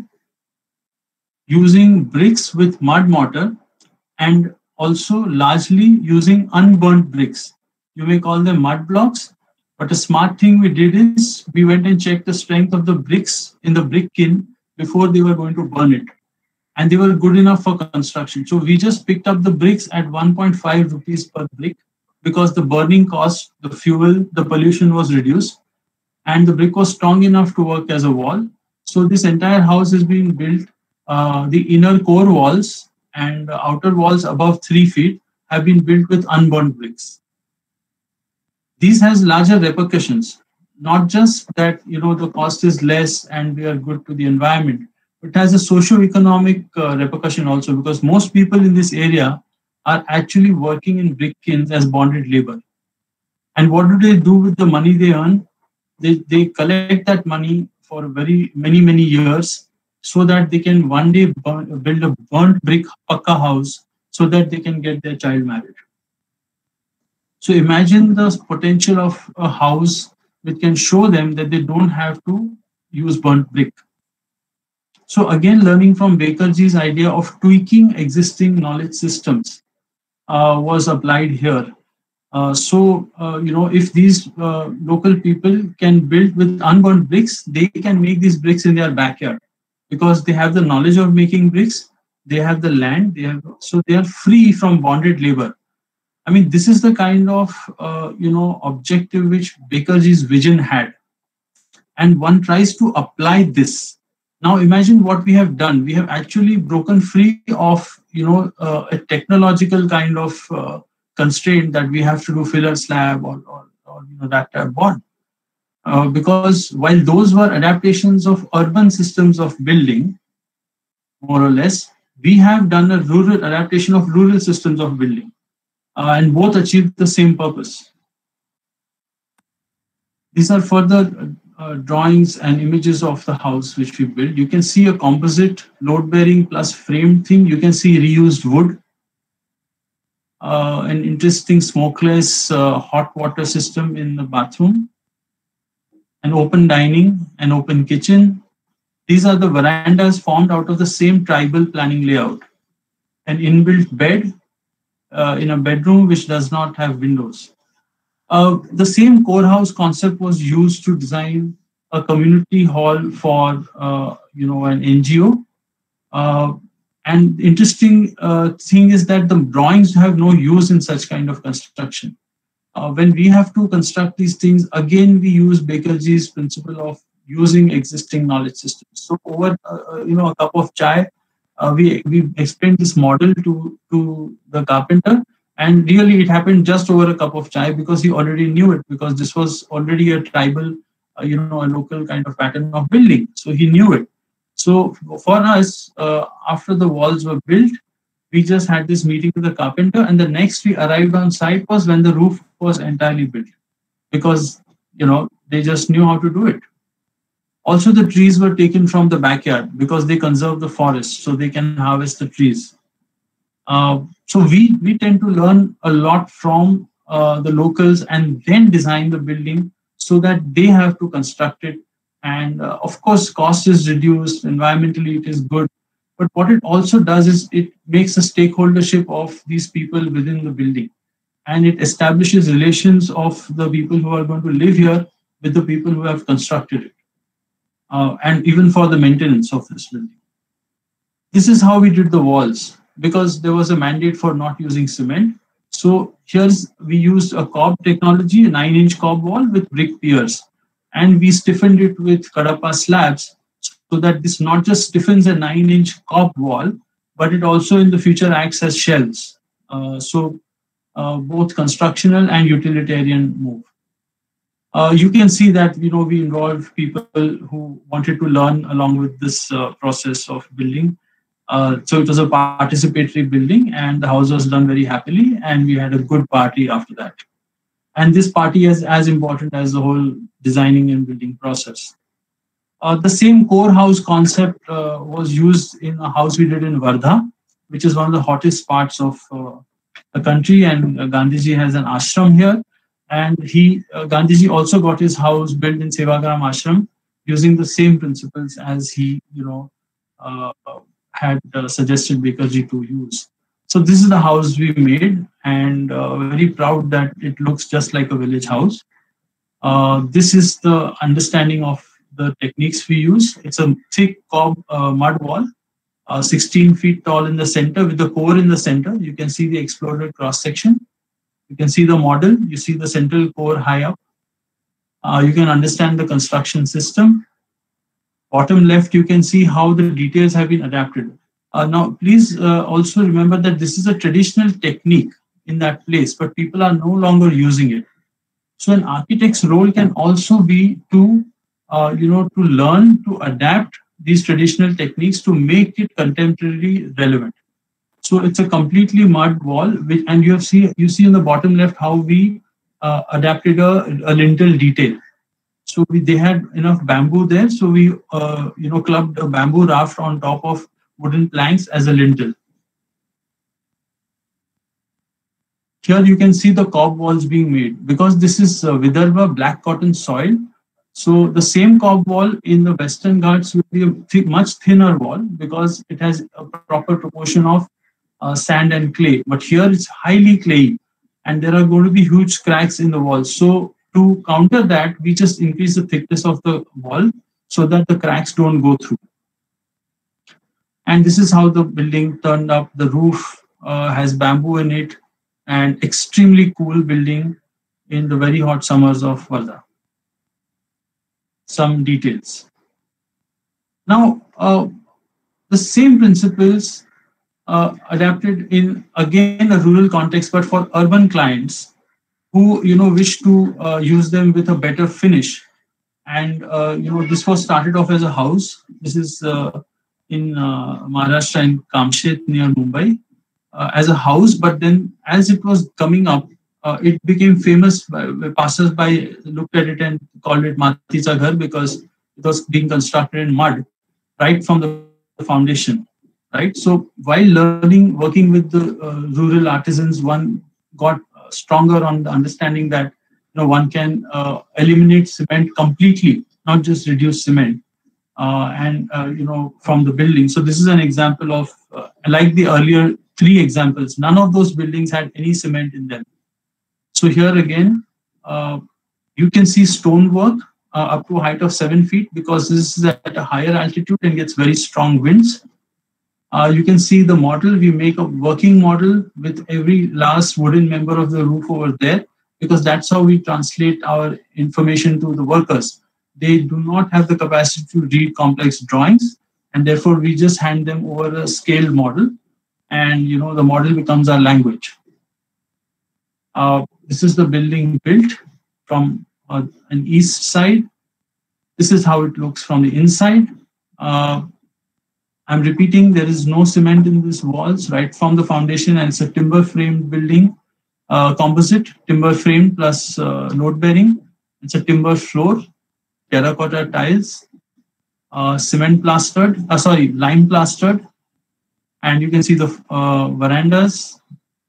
using bricks with mud mortar, and also largely using unburnt bricks. You may call them mud blocks, but a smart thing we did is we went and checked the strength of the bricks in the brick kiln before they were going to burn it. And they were good enough for construction. So we just picked up the bricks at one point five rupees per brick because the burning cost, the fuel, the pollution was reduced. And the brick was strong enough to work as a wall. So this entire house is being built. Uh, the inner core walls and outer walls above three feet have been built with unburnt bricks. These has larger repercussions, not just that, you know, the cost is less and we are good to the environment. It has a socio-economic uh, repercussion also, because most people in this area are actually working in brick kilns as bonded labor. And what do they do with the money they earn? They, they collect that money for very many, many years so that they can one day burn, build a burnt brick pakka house so that they can get their child married. So imagine the potential of a house which can show them that they don't have to use burnt brick. So again, learning from Bakerjee's idea of tweaking existing knowledge systems uh, was applied here. Uh, so, uh, you know, if these uh, local people can build with unburnt bricks, they can make these bricks in their backyard because they have the knowledge of making bricks, they have the land, they have, so they are free from bonded labor. I mean, this is the kind of, uh, you know, objective which Bakerjee's vision had. And one tries to apply this. Now imagine what we have done. We have actually broken free of, you know, uh, a technological kind of uh, constraint that we have to do filler slab or, or, or you know, that type bond. Uh, because while those were adaptations of urban systems of building, more or less, we have done a rural adaptation of rural systems of building. Uh, and both achieve the same purpose. These are further uh, drawings and images of the house which we built. You can see a composite load-bearing plus frame thing. You can see reused wood, uh, an interesting smokeless uh, hot water system in the bathroom, an open dining, an open kitchen. These are the verandas formed out of the same tribal planning layout, an inbuilt bed, Uh, in a bedroom which does not have windows. Uh, the same core house concept was used to design a community hall for uh, you know an N G O. Uh, and interesting uh, thing is that the drawings have no use in such kind of construction. Uh, when we have to construct these things, again we use Bakerjee's principle of using existing knowledge systems. So over uh, you know a cup of chai, uh, we we explained this model to to the carpenter. And really, it happened just over a cup of chai because he already knew it, because this was already a tribal, uh, you know, a local kind of pattern of building. So he knew it. So for us, uh, after the walls were built, we just had this meeting with the carpenter. And the next we arrived on site was when the roof was entirely built, because, you know, they just knew how to do it. Also, the trees were taken from the backyard because they conserve the forest, so they can harvest the trees. Uh, so we, we tend to learn a lot from uh, the locals and then design the building so that they have to construct it. And uh, of course, cost is reduced, environmentally it is good. But what it also does is it makes a stakeholdership of these people within the building. And it establishes relations of the people who are going to live here with the people who have constructed it. Uh, and even for the maintenance of this building. This is how we did the walls, because there was a mandate for not using cement. So here's, we used a cob technology, a nine inch cob wall with brick piers. And we stiffened it with Kadapa slabs so that this not just stiffens a nine inch cob wall, but it also in the future acts as shelves. Uh, so uh, both constructional and utilitarian move. Uh, you can see that, you know, we involved people who wanted to learn along with this uh, process of building. Uh, so it was a participatory building, and the house was done very happily, and we had a good party after that. And this party is as important as the whole designing and building process. Uh, the same core house concept uh, was used in a house we did in Wardha, which is one of the hottest parts of uh, the country, and uh, Gandhiji has an ashram here. And he, uh, Gandhiji also got his house built in Sevagram Ashram using the same principles as he, you know, uh, had uh, suggested Bakerjee to use. So this is the house we made, and uh, very proud that it looks just like a village house. Uh, this is the understanding of the techniques we use. It's a thick cob uh, mud wall, uh, sixteen feet tall in the center with the core in the center. You can see the exploded cross section. You can see the model. You see the central core high up. Uh, you can understand the construction system. Bottom left, you can see how the details have been adapted. Uh, now, please uh, also remember that this is a traditional technique in that place, but people are no longer using it. So an architect's role can also be to, uh, you know, to learn, to adapt these traditional techniques to make it contemporarily relevant. So it's a completely mud wall, which, and you have see you see in the bottom left how we uh, adapted a, a lintel detail. So we, they had enough bamboo there, so we uh, you know clubbed a bamboo raft on top of wooden planks as a lintel. Here you can see the cob walls being made, because this is uh, Vidarbha black cotton soil. So the same cob wall in the Western Ghats will be a th much thinner wall because it has a proper proportion of uh, sand and clay. But here it's highly clayey, and there are going to be huge cracks in the wall. So to counter that, we just increase the thickness of the wall so that the cracks don't go through. And this is how the building turned up. The roof uh, has bamboo in it, and extremely cool building in the very hot summers of Wardha. Some details. Now, uh, the same principles uh, adapted in, again, a rural context, but for urban clients who, you know, wish to uh, use them with a better finish. And, uh, you know, this was started off as a house. This is uh, in uh, Maharashtra, in Kamshet near Mumbai, uh, as a house. But then as it was coming up, uh, it became famous. By, by passers-by looked at it and called it Maticha Ghar because it was being constructed in mud right from the foundation. Right. So while learning, working with the uh, rural artisans, one got stronger on the understanding that, you know, one can uh, eliminate cement completely, not just reduce cement, uh, and uh, you know, from the building. So this is an example of, uh, like the earlier three examples, none of those buildings had any cement in them. So here again, uh, you can see stonework uh, up to a height of seven feet because this is at a higher altitude and gets very strong winds. Uh, you can see the model. We make a working model with every last wooden member of the roof over there because that's how we translate our information to the workers. They do not have the capacity to read complex drawings, and therefore we just hand them over a scaled model, and you know the model becomes our language. Uh, this is the building built from uh, an east side. This is how it looks from the inside. Uh, I'm repeating, there is no cement in these walls, right from the foundation, and it's a timber framed building, uh, composite, timber framed plus uh, load bearing. It's a timber floor, terracotta tiles, uh, cement plastered, uh, sorry, lime plastered. And you can see the uh, verandas.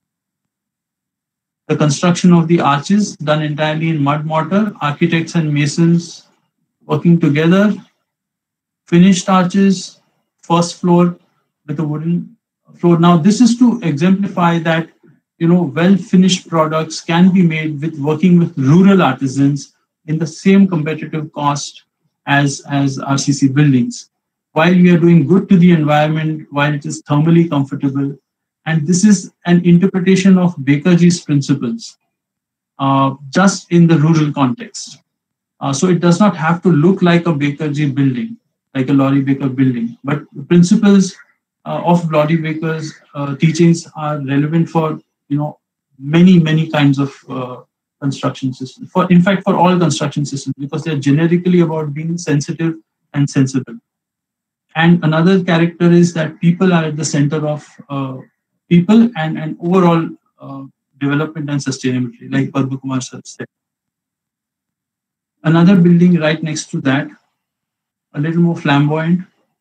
The construction of the arches done entirely in mud mortar, architects and masons working together, finished arches, first floor with a wooden floor. Now, this is to exemplify that, you know, well-finished products can be made with working with rural artisans in the same competitive cost as, as R C C buildings. While we are doing good to the environment, while it is thermally comfortable, and this is an interpretation of Bakerjee's principles, uh, just in the rural context. Uh, so it does not have to look like a Bakerjee building, like a Laurie Baker building, but the principles uh, of Laurie Baker's uh, teachings are relevant for, you know, many, many kinds of uh, construction systems. For, in fact, for all construction systems, because they're generically about being sensitive and sensible. And another character is that people are at the center of uh, people and, and overall uh, development and sustainability, like Padma Kumar sir said. Another building right next to that, a little more flamboyant,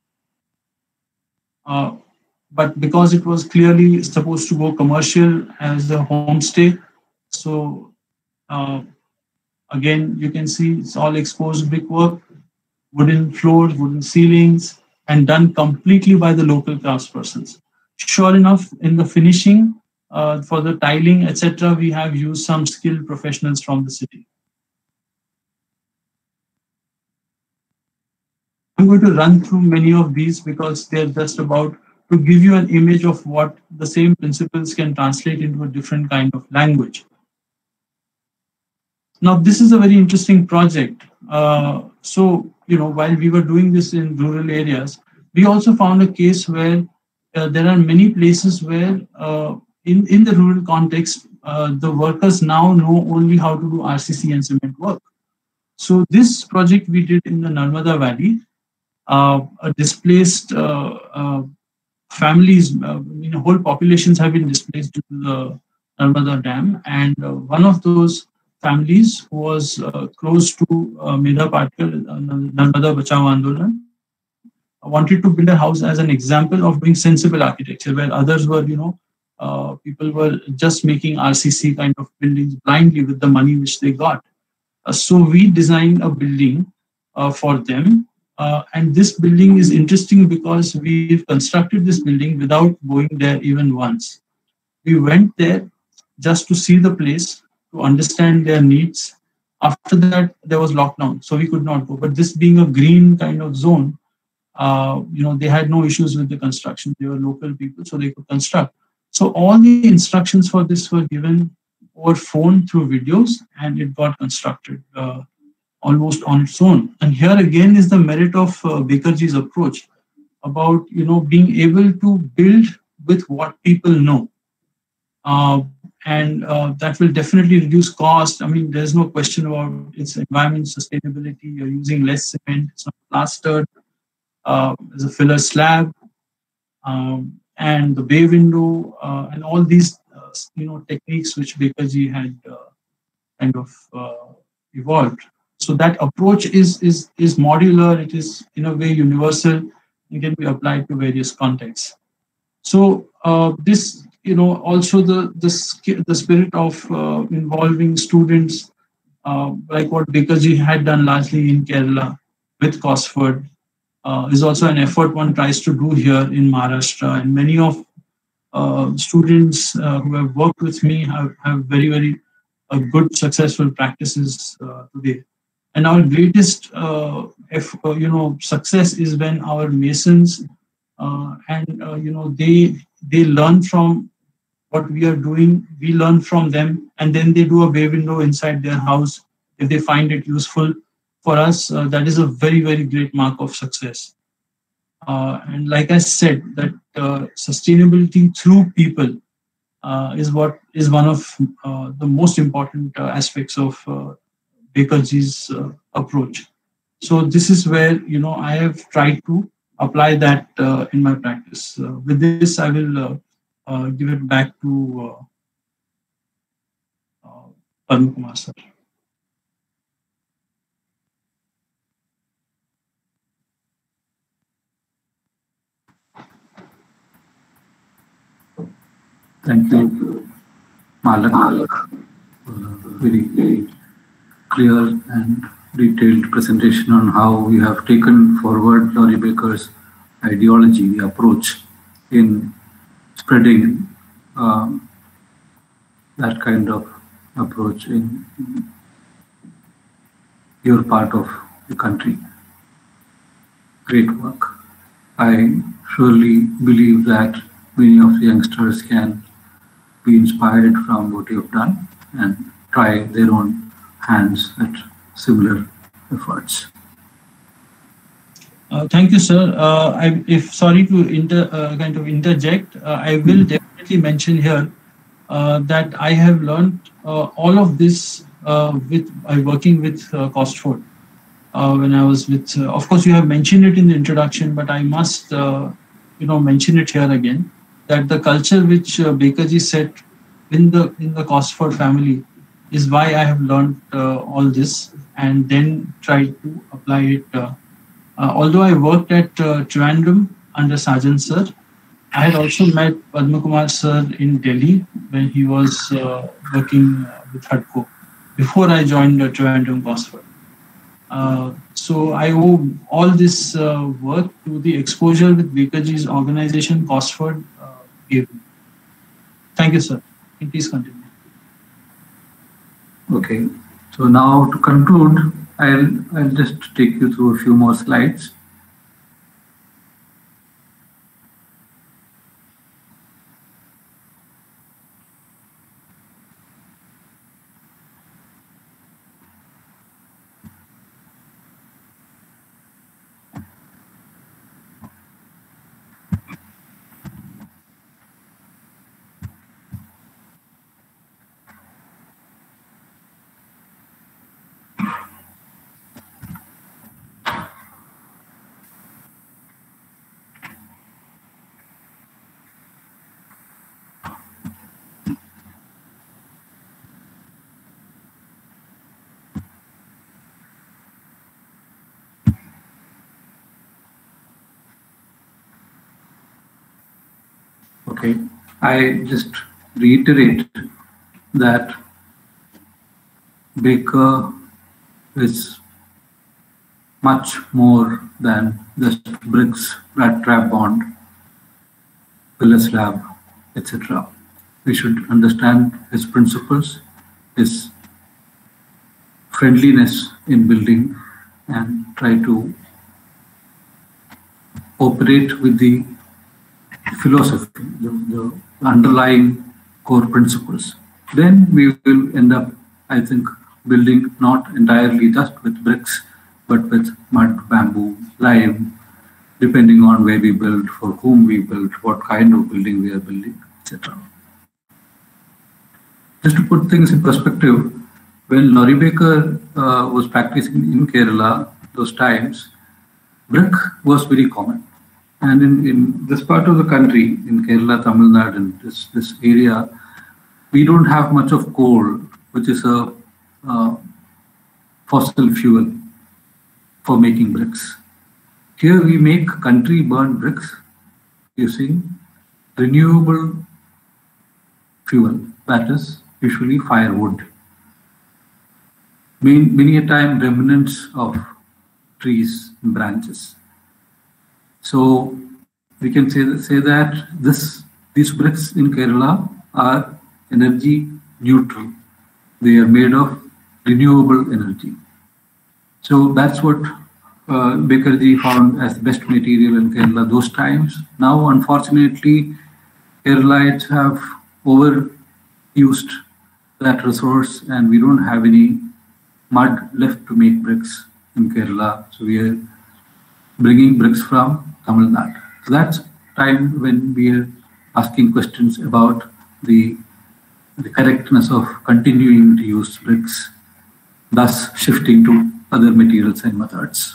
uh, but because it was clearly supposed to go commercial as a homestay, so uh, again, you can see it's all exposed brickwork, wooden floors, wooden ceilings, and done completely by the local craftspersons. Sure enough, in the finishing, uh, for the tiling, et cetera, we have used some skilled professionals from the city. I'm going to run through many of these because they're just about to give you an image of what the same principles can translate into a different kind of language. Now, this is a very interesting project. Uh, so, you know, while we were doing this in rural areas, we also found a case where uh, there are many places where uh, in, in the rural context, uh, the workers now know only how to do R C C and cement work. So this project we did in the Narmada Valley, uh, a displaced uh, uh, families, uh, you know, whole populations have been displaced due to the Narmada Dam. And uh, one of those families who was uh, close to uh, Medha Patkar, uh, Narmada Bachao Andolan, wanted to build a house as an example of doing sensible architecture, where others were, you know, uh, people were just making R C C kind of buildings blindly with the money which they got. Uh, so we designed a building uh, for them. Uh, and this building is interesting because we've constructed this building without going there even once. We went there just to see the place, to understand their needs. After that, there was lockdown, so we could not go. But this being a green kind of zone, uh, you know, they had no issues with the construction. They were local people, so they could construct. So all the instructions for this were given over phone through videos, and it got constructed uh, almost on its own. And here again is the merit of uh, Bakerjee's approach about, you know, being able to build with what people know. Uh, and uh, that will definitely reduce cost. I mean, there's no question about its environment sustainability. You're using less cement, it's not plastered, uh, there's a filler slab, um, and the bay window, uh, and all these, uh, you know, techniques which Bakerjee had uh, kind of uh, evolved. So that approach is, is, is modular, it is in a way universal, it can be applied to various contexts. So uh, this, you know, also the the, the spirit of uh, involving students, uh, like what Bakerjee had done largely in Kerala with Cosford, uh, is also an effort one tries to do here in Maharashtra. And many of uh, students uh, who have worked with me have, have very, very uh, good, successful practices uh, today. And our greatest, uh, if, uh, you know, success is when our masons uh, and uh, you know they they learn from what we are doing. We learn from them, and then they do a bay window inside their house if they find it useful. For us, uh, that is a very, very great mark of success. Uh, and like I said, that uh, sustainability through people uh, is what is one of uh, the most important uh, aspects of uh, Bakerjee's uh, approach. So this is where, you know, I have tried to apply that uh, in my practice. Uh, with this, I will uh, uh, give it back to uh, uh, Padma Kumar sir. Thank you, Malak, for a very, very clear and detailed presentation on how we have taken forward Laurie Baker's ideology, the approach in spreading um, that kind of approach in your part of the country. Great work. I surely believe that many of the youngsters can be inspired from what you've done and try their own hands at similar efforts. Uh, thank you, sir. Uh, I, if sorry to inter, uh, kind of interject, uh, I will definitely mention here uh, that I have learned uh, all of this uh, with by working with uh, Costford. Uh, when I was with, uh, of course, you have mentioned it in the introduction, but I must, uh, you know, mention it here again. That the culture which uh, Bakerjee set in the in the Costford family is why I have learned uh, all this and then tried to apply it. Uh, uh, although I worked at uh, Trivandrum under Sarjan sir, I had also met Padma Kumar sir in Delhi when he was uh, working uh, with H U D C O before I joined uh, Trivandrum Costford. Uh, so I owe all this uh, work to the exposure with Bakerjee's organization, Costford, uh, gave me. Thank you, sir. Please continue. Okay. So now to conclude, I'll, I'll just take you through a few more slides. Okay, I just reiterate that Baker is much more than just bricks, rat trap bond, pillar slab, et cetera. We should understand his principles, his friendliness in building, and try to operate with the philosophy, the, the underlying core principles. Then we will end up, I think, building not entirely just with bricks, but with mud, bamboo, lime, depending on where we build, for whom we build, what kind of building we are building, et cetera. Just to put things in perspective, when Laurie Baker uh, was practicing in Kerala, those times, brick was very common. And in, in this part of the country, in Kerala, Tamil Nadu, and this, this area, we don't have much of coal, which is a uh, fossil fuel for making bricks. Here we make country burn bricks using renewable fuel, that is usually firewood. Many, many a time remnants of trees and branches. So we can say, say that this these bricks in Kerala are energy neutral. they are made of renewable energy. So that's what uh, Bakerjee found as the best material in Kerala those times. Now, unfortunately, Keralites have overused that resource, and we don't have any mud left to make bricks in Kerala. So we are bringing bricks from Tamil Nadu. So that's time when we are asking questions about the, the correctness of continuing to use bricks, thus shifting to other materials and methods.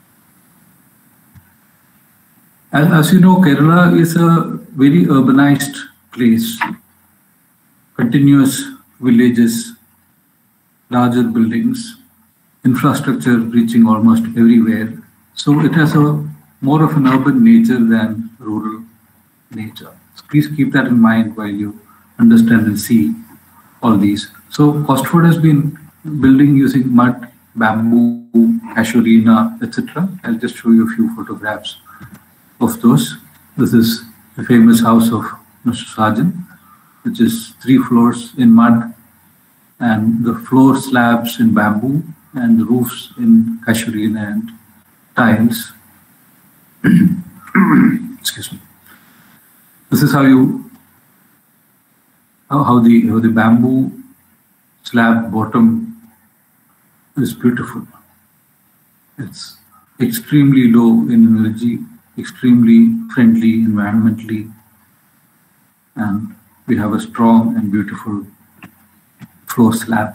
As, as you know, Kerala is a very urbanized place, continuous villages, larger buildings, infrastructure reaching almost everywhere. So it has a more of an urban nature than rural nature. So please keep that in mind while you understand and see all these. So Costford has been building using mud, bamboo, casuarina, et cetera. I'll just show you a few photographs of those. This is the famous house of Mister Sargent, which is three floors in mud, and the floor slabs in bamboo, and the roofs in casuarina and tiles. Excuse me. This is how you how, how the how the bamboo slab bottom is beautiful. It's extremely low in energy, extremely friendly environmentally, and we have a strong and beautiful floor slab.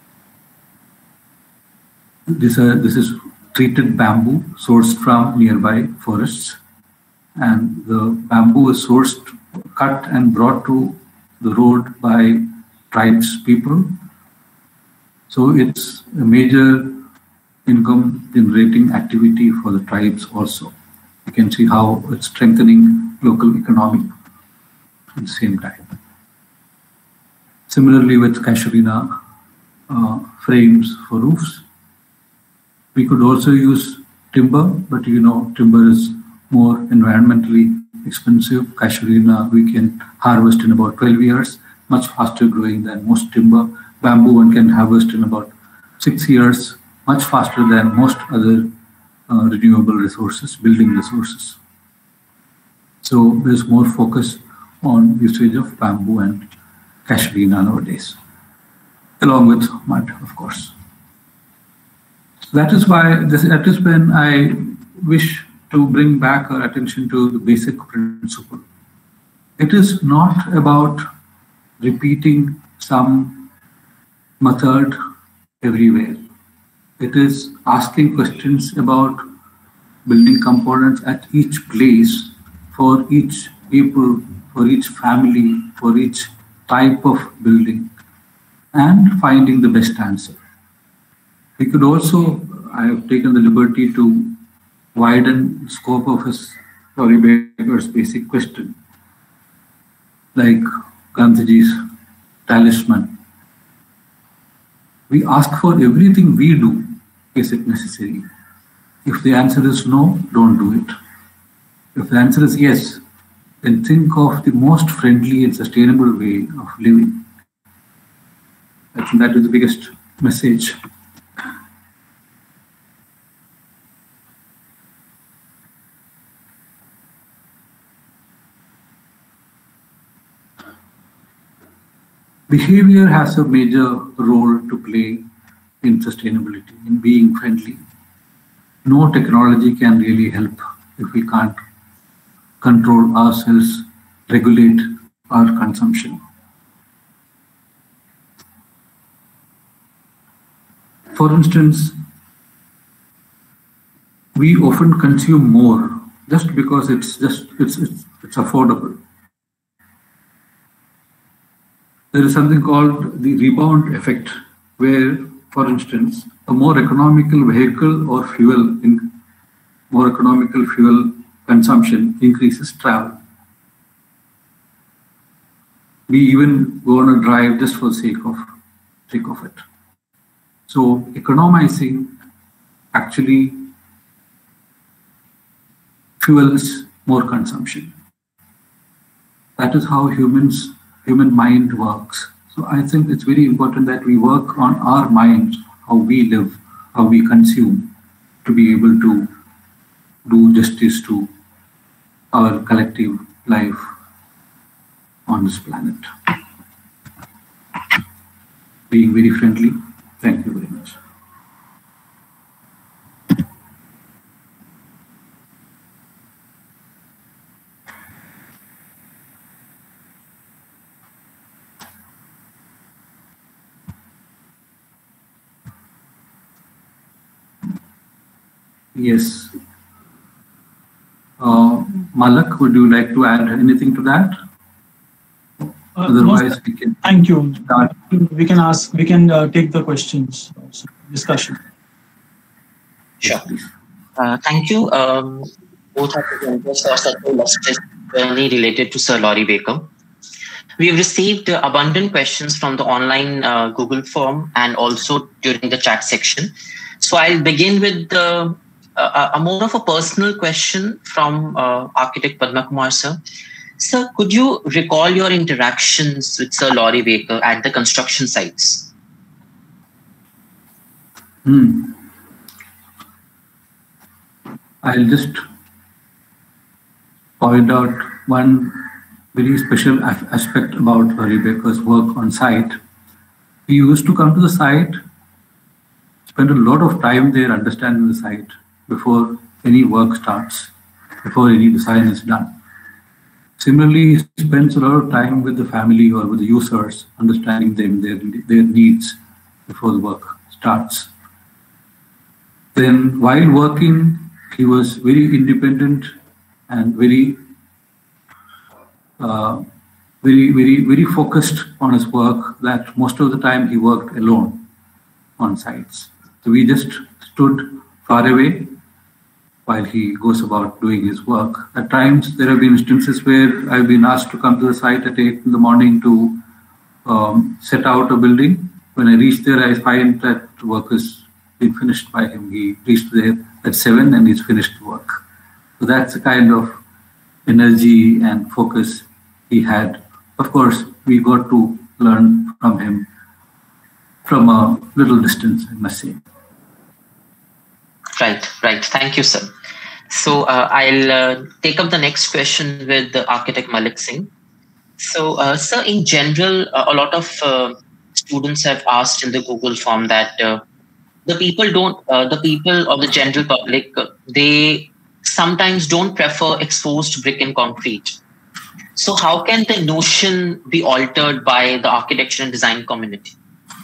This, uh, this is treated bamboo sourced from nearby forests, and the bamboo is sourced, cut and brought to the road by tribes people. So it's a major income generating activity for the tribes also. You can see how it's strengthening local economy at the same time. Similarly with casuarina uh, frames for roofs. We could also use timber, but you know, timber is more environmentally expensive. Casuarina we can harvest in about twelve years, much faster growing than most timber. Bamboo one can harvest in about six years, much faster than most other uh, renewable resources, building resources. So there's more focus on usage of bamboo and casuarina nowadays, along with mud, of course. That is why this, that is when I wish to bring back our attention to the basic principle. It is not about repeating some method everywhere. It is asking questions about building components at each place, for each people, for each family, for each type of building, and finding the best answer. We could also, I have taken the liberty to widen the scope of his Laurie Baker's basic question, like Gandhiji's talisman. We ask for everything we do, is it necessary? If the answer is no, don't do it. If the answer is yes, then think of the most friendly and sustainable way of living. I think that is the biggest message. Behavior has a major role to play in sustainability, in being friendly. No technology can really help if we can't control ourselves, regulate our consumption. For instance, we often consume more just because it's just it's it's, it's affordable. There is something called the rebound effect, where, for instance, a more economical vehicle or fuel, in more economical fuel consumption increases travel. We even go on a drive just for the sake of, sake of it. So economizing actually fuels more consumption. That is how humans, human mind works. So I think it's very important that we work on our minds, how we live, how we consume, to be able to do justice to our collective life on this planet. Being very friendly, thank you very much. Yes. Uh, Malak, would you like to add anything to that? Uh, Otherwise, no, we can. Thank you. Start. We can ask. We can uh, take the questions. Also, discussion. Sure. Uh, thank you. Um, both of the members for such a illustrious journey related to Sir Laurie Baker. We have received uh, abundant questions from the online uh, Google form and also during the chat section. So I'll begin with the, uh, a more of a personal question from uh, architect Padma Kumar sir. Sir, could you recall your interactions with Sir Laurie Baker at the construction sites? Hmm. I'll just point out one very special aspect about Laurie Baker's work on site. He used to come to the site, spend a lot of time there understanding the site before any work starts, before any design is done. Similarly, he spends a lot of time with the family or with the users, understanding them, their, their needs before the work starts. Then while working, he was very independent and very, uh, very, very, very focused on his work, that most of the time he worked alone on sites. So we just stood far away while he goes about doing his work. At times, there have been instances where I've been asked to come to the site at eight in the morning to um, set out a building. When I reach there, I find that work has been finished by him. He reached there at seven and he's finished the work. So that's the kind of energy and focus he had. Of course, we got to learn from him from a little distance, I must say. Right, right. Thank you, sir. So uh, I'll uh, take up the next question with the architect Malik Singh. So, uh, sir, in general, uh, a lot of uh, students have asked in the Google form that uh, the people don't, uh, the people or the general public, uh, they sometimes don't prefer exposed brick and concrete. So how can the notion be altered by the architecture and design community?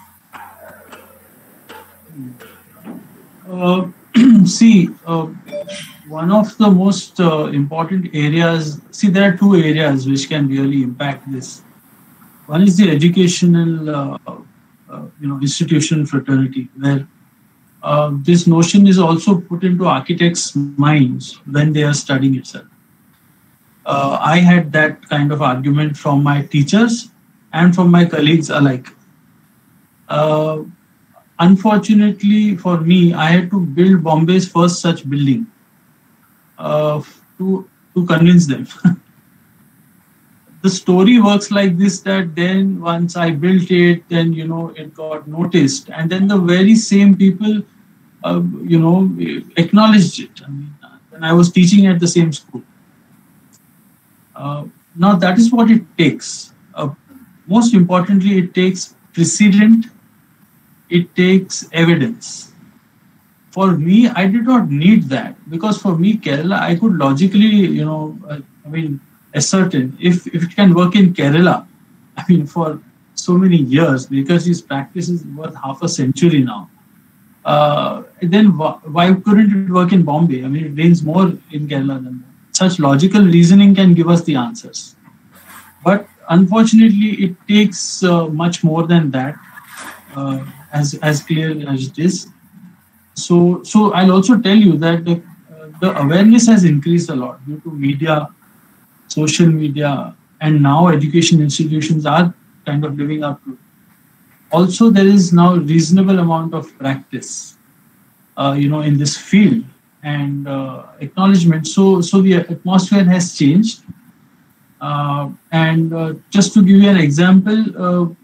Uh, see, uh, one of the most uh, important areas, see, there are two areas which can really impact this. One is the educational, uh, uh, you know, institutional fraternity, where uh, this notion is also put into architects' minds when they are studying itself. Uh, I had that kind of argument from my teachers and from my colleagues alike. Uh, Unfortunately for me, I had to build Bombay's first such building uh, to, to convince them. The story works like this, that then once I built it, then, you know, it got noticed. And then the very same people, uh, you know, acknowledged it. I mean, and I was teaching at the same school. Uh, now that is what it takes. Uh, most importantly, it takes precedent. It takes evidence. For me, I did not need that, because for me, Kerala, I could logically, you know, uh, I mean, ascertain if, if it can work in Kerala, I mean, for so many years, because this practice is worth half a century now, uh, then wh why couldn't it work in Bombay? I mean, it rains more in Kerala than that. Such logical reasoning can give us the answers. But unfortunately, it takes uh, much more than that. Uh, as as clear as it is. So so I'll also tell you that the, uh, the awareness has increased a lot due to media, social media, and now education institutions are kind of living up to it. Also, there is now a reasonable amount of practice, uh, you know, in this field and uh, acknowledgement. So so the atmosphere has changed. Uh, and uh, just to give you an example, uh,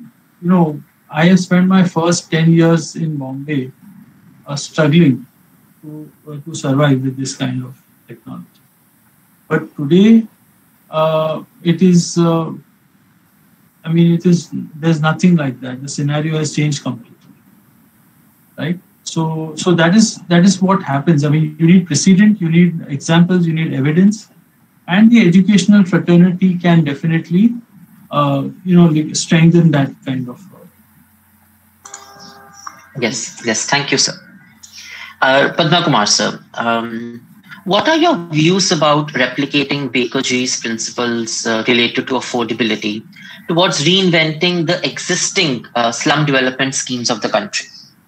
you know, I have spent my first ten years in Bombay uh, struggling to, uh, to survive with this kind of technology. But today, uh, it is, uh, I mean, it is, there's nothing like that. The scenario has changed completely, right? So, so that is that is what happens. I mean, you need precedent, you need examples, you need evidence, and the educational fraternity can definitely, uh, you know, strengthen that kind of. Uh, yes, yes. Thank you, sir. Uh, Padma Kumar, sir. Um, what are your views about replicating Bakerjee's principles uh, related to affordability towards reinventing the existing uh, slum development schemes of the country?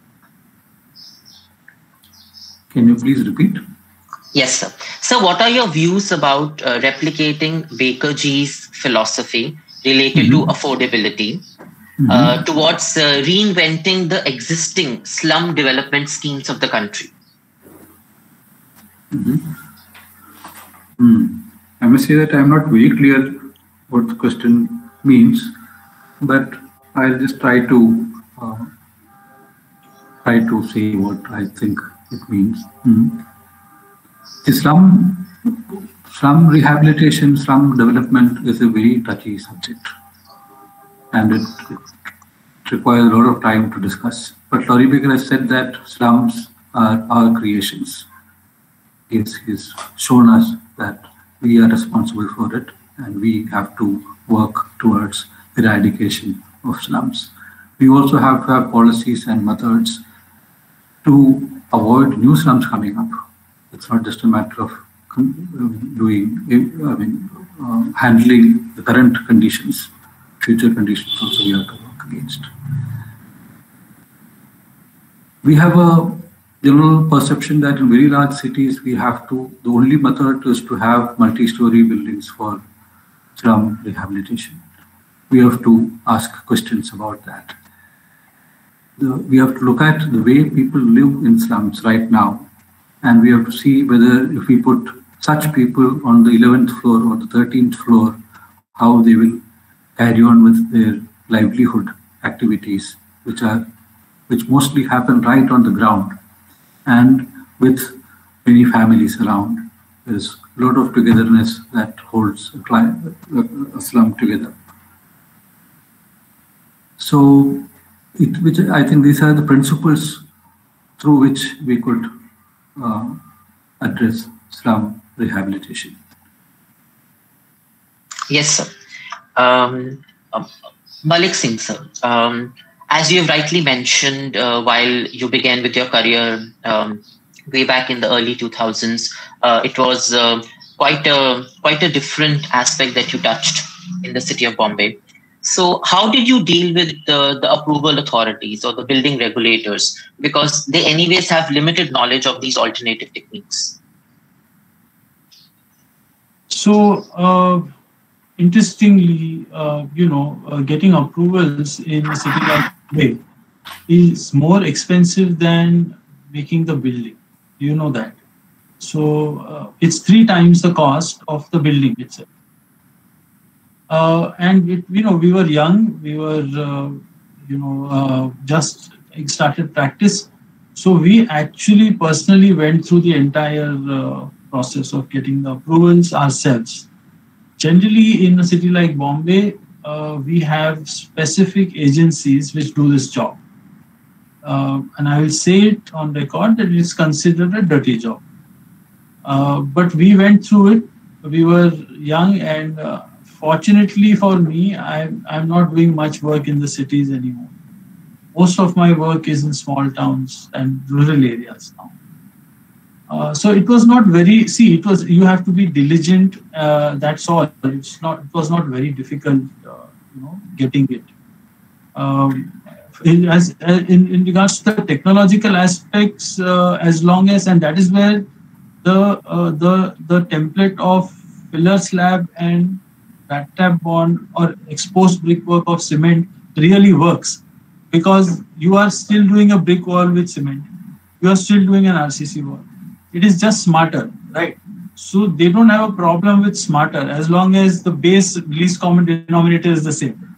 Can you please repeat? Yes, sir. So what are your views about uh, replicating Bakerjee's philosophy related mm-hmm. to affordability mm-hmm. uh, towards uh, reinventing the existing slum development schemes of the country? Mm-hmm. Mm. I must say that I am not very clear what the question means, but I'll just try to uh, try to say what I think it means. Mm-hmm. The slum, slum rehabilitation, slum development is a very touchy subject, and it, it requires a lot of time to discuss. But Laurie Baker has said that slums are our creations. He's, he's shown us that we are responsible for it, and we have to work towards eradication of slums. We also have to have policies and methods to avoid new slums coming up. It's not just a matter of doing, I mean, uh, handling the current conditions. Future conditions also we have to work against. We have a general perception that in very large cities we have to, the only method is to have multi-story buildings for slum rehabilitation. We have to ask questions about that. The, we have to look at the way people live in slums right now, and we have to see whether if we put such people on the eleventh floor or the thirteenth floor, how they will carry on with their livelihood activities, which are which mostly happen right on the ground, and with many families around. There is a lot of togetherness that holds a, a, a slum together. So, it, which I think these are the principles through which we could uh, address slum rehabilitation. Yes, sir. Um, uh, Malik Singh, sir. Um, as you have rightly mentioned, uh, while you began with your career um, way back in the early two thousands, uh, it was uh, quite a quite a different aspect that you touched in the city of Bombay. So how did you deal with the, the approval authorities or the building regulators? Because they anyways have limited knowledge of these alternative techniques. So, uh, interestingly, uh, you know, uh, getting approvals in a city like Bombay is more expensive than making the building. You know that. So, uh, it's three times the cost of the building itself. Uh, and it, you know, we were young, we were, uh, you know, uh, just started practice. So we actually personally went through the entire uh, process of getting the approvals ourselves. Generally, in a city like Bombay, uh, we have specific agencies which do this job. Uh, and I will say it on record that it is considered a dirty job. Uh, but we went through it. We were young, and uh, fortunately for me, I'm, I'm not doing much work in the cities anymore. Most of my work is in small towns and rural areas now. Uh, so it was not very, see, it was, you have to be diligent, uh, that's all. It's not, it was not very difficult, uh, you know, getting it. Um, in, as, in, in regards to the technological aspects, uh, as long as, and that is where the, uh, the, the template of pillar slab and back-tap bond or exposed brickwork of cement really works, because you are still doing a brick wall with cement. You are still doing an R C C wall. It is just smarter, right? So they don't have a problem with smarter as long as the base least common denominator is the same.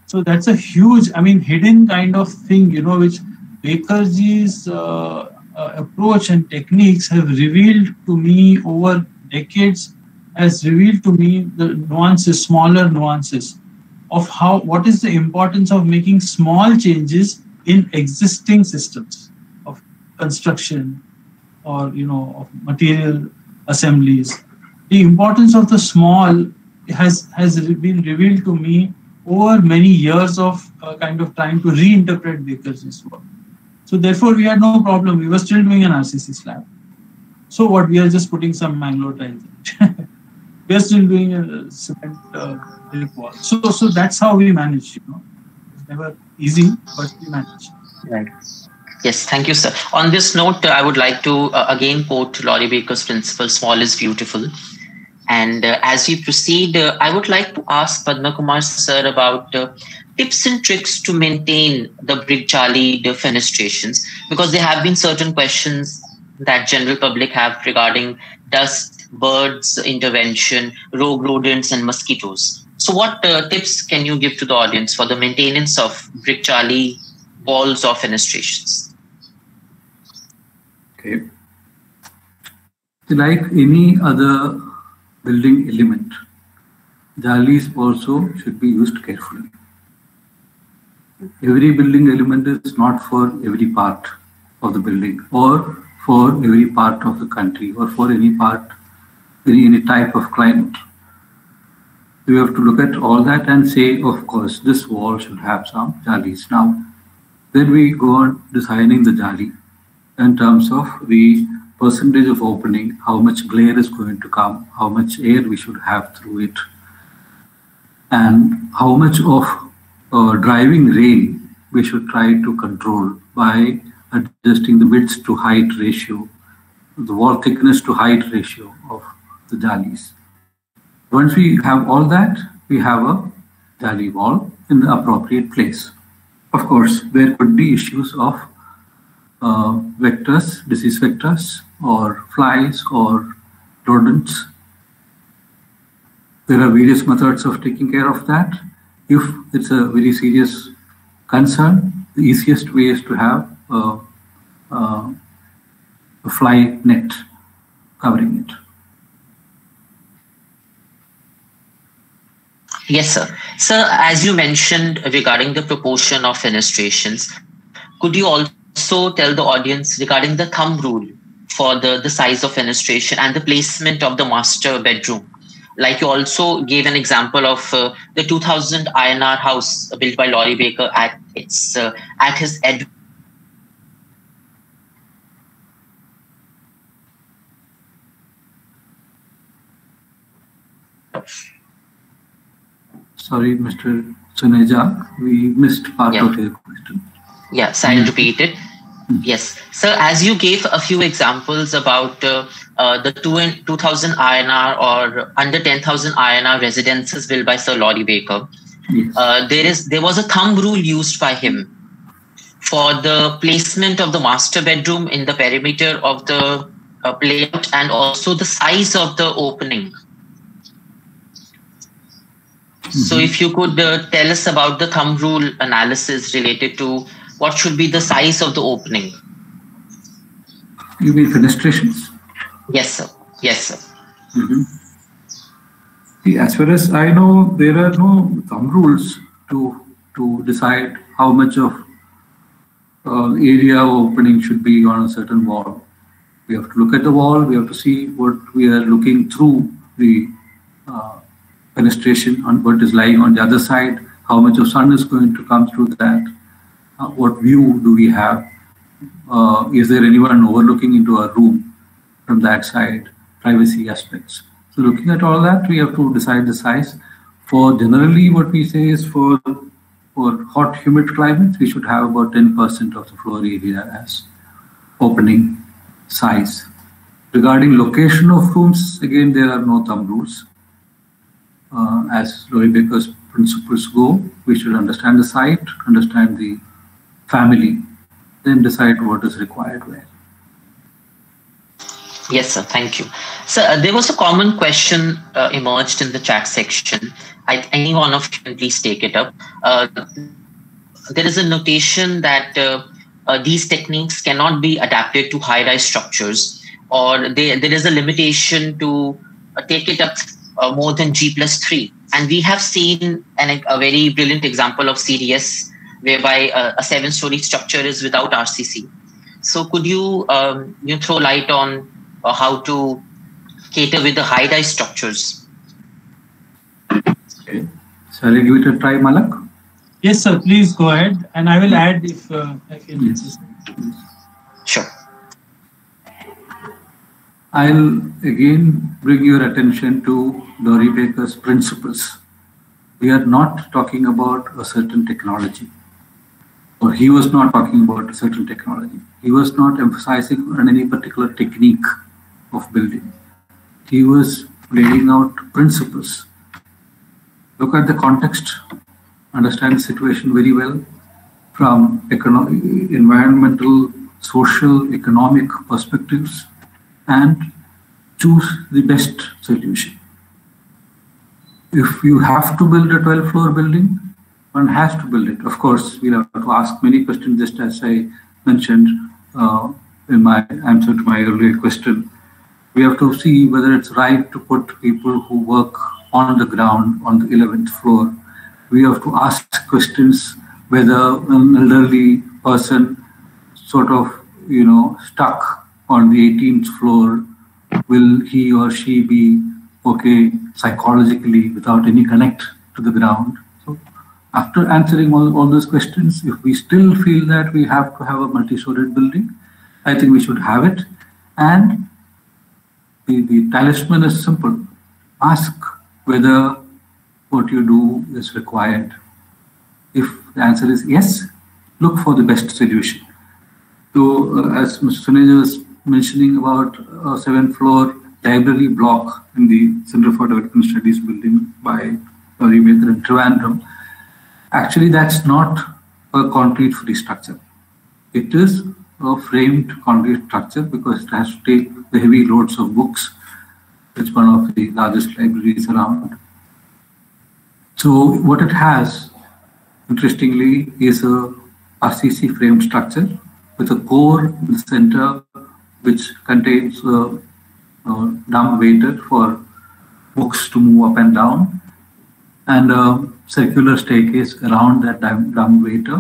So that's a huge, I mean, hidden kind of thing, you know, which Bakerjee's uh, uh, approach and techniques have revealed to me over decades, has revealed to me the nuances, smaller nuances of how, what is the importance of making small changes in existing systems of construction or, you know, of material assemblies. The importance of the small has, has been revealed to me over many years of uh, kind of trying to reinterpret Bakerjee's work. So therefore, we had no problem. We were still doing an R C C slab. So what, we are just putting some Mangalore tiles. We are still doing a cement uh, brick wall. So, so that's how we manage, you know. It's never easy, but we manage. Right. Yes, thank you, sir. On this note, uh, I would like to uh, again quote Laurie Baker's principle, small is beautiful. And uh, as we proceed, uh, I would like to ask Padma Kumar sir about uh, tips and tricks to maintain the brick jali fenestrations, because there have been certain questions that general public have regarding dust, birds, intervention, rogue rodents and mosquitoes. So what uh, tips can you give to the audience for the maintenance of brick jali walls or fenestrations? Okay. Like any other building element, jalis also should be used carefully. Every building element is not for every part of the building or for every part of the country or for any part, any, any type of climate. We have to look at all that and say, of course, this wall should have some jalis. Now, then we go on designing the jali in terms of the percentage of opening, how much glare is going to come, how much air we should have through it, and how much of uh, driving rain we should try to control by adjusting the width to height ratio, the wall thickness to height ratio of the jalis. Once we have all that, we have a jali wall in the appropriate place. Of course, there could be issues of uh, vectors, disease vectors, or flies or rodents. There are various methods of taking care of that. If it's a very serious concern, the easiest way is to have a, a, a fly net covering it. Yes, sir. Sir, as you mentioned regarding the proportion of fenestrations, could you also tell the audience regarding the thumb rule for the, the size of fenestration and the placement of the master bedroom? Like you also gave an example of uh, the two thousand I N R house built by Laurie Baker at its uh, at his ed. Sorry, Mister Suneja, we missed part Yeah. of your question. Yes, I'll repeat it. Yes, sir, as you gave a few examples about uh, uh, the two and two thousand I N R or under ten thousand I N R residences built by Sir Laurie Baker, Yes. uh, there is there was a thumb rule used by him for the placement of the master bedroom in the perimeter of the uh, layout and also the size of the opening. So if you could uh, tell us about the thumb rule analysis related to what should be the size of the opening. You mean fenestrations? Yes, sir. Yes, sir. Mm-hmm. See, as far as I know, there are no thumb rules to to decide how much of uh, area opening should be on a certain wall. We have to look at the wall. We have to see what we are looking through the uh, fenestration on what is lying on the other side. How much of sun is going to come through that? Uh, what view do we have? Uh, is there anyone overlooking into our room from that side? Privacy aspects. So looking at all that, we have to decide the size. For generally, what we say is for for hot, humid climates, we should have about ten percent of the floor area as opening size. Regarding location of rooms, again, there are no thumb rules. Uh, as Laurie Baker's principles go, we should understand the site, understand the family, then decide what is required where. Yes, sir. Thank you. So uh, there was a common question uh, emerged in the chat section. I, any one of you can please take it up. Uh, there is a notation that uh, uh, these techniques cannot be adapted to high-rise structures, or they, there is a limitation to uh, take it up uh, more than G plus three. And we have seen an, a very brilliant example of C D S, whereby uh, a seven-story structure is without R C C. So could you, um, you throw light on uh, how to cater with the high-rise structures? Okay. Shall I give it a try, Malak? Yes, sir. Please go ahead, and I will add if uh, I can. Yes. Sure. I'll again bring your attention to Laurie Baker's principles. We are not talking about a certain technology, or he was not talking about a certain technology. He was not emphasizing on any particular technique of building. He was laying out principles. Look at the context, understand the situation very well from economic, environmental, social, economic perspectives, and choose the best solution. If you have to build a twelve floor building, one has to build it. Of course, we'll have to ask many questions, just as I mentioned uh, in my answer to my earlier question. We have to see whether it's right to put people who work on the ground on the eleventh floor. We have to ask questions whether an elderly person sort of, you know, stuck on the eighteenth floor, will he or she be okay psychologically without any connect to the ground? So after answering all, all those questions, if we still feel that we have to have a multi-storied building, I think we should have it. And the, the talisman is simple. Ask whether what you do is required. If the answer is yes, look for the best solution. So uh, as Mister Suneja was mentioning about a seventh floor library block in the Center for Development Studies building by Laurie Baker in Trivandrum, actually that's not a concrete free structure. It is a framed concrete structure because it has to take the heavy loads of books. It's one of the largest libraries around. So what it has, interestingly, is a R C C framed structure with a core in the center which contains a, a dumb waiter for books to move up and down, and a circular staircase around that dumb, dumb waiter.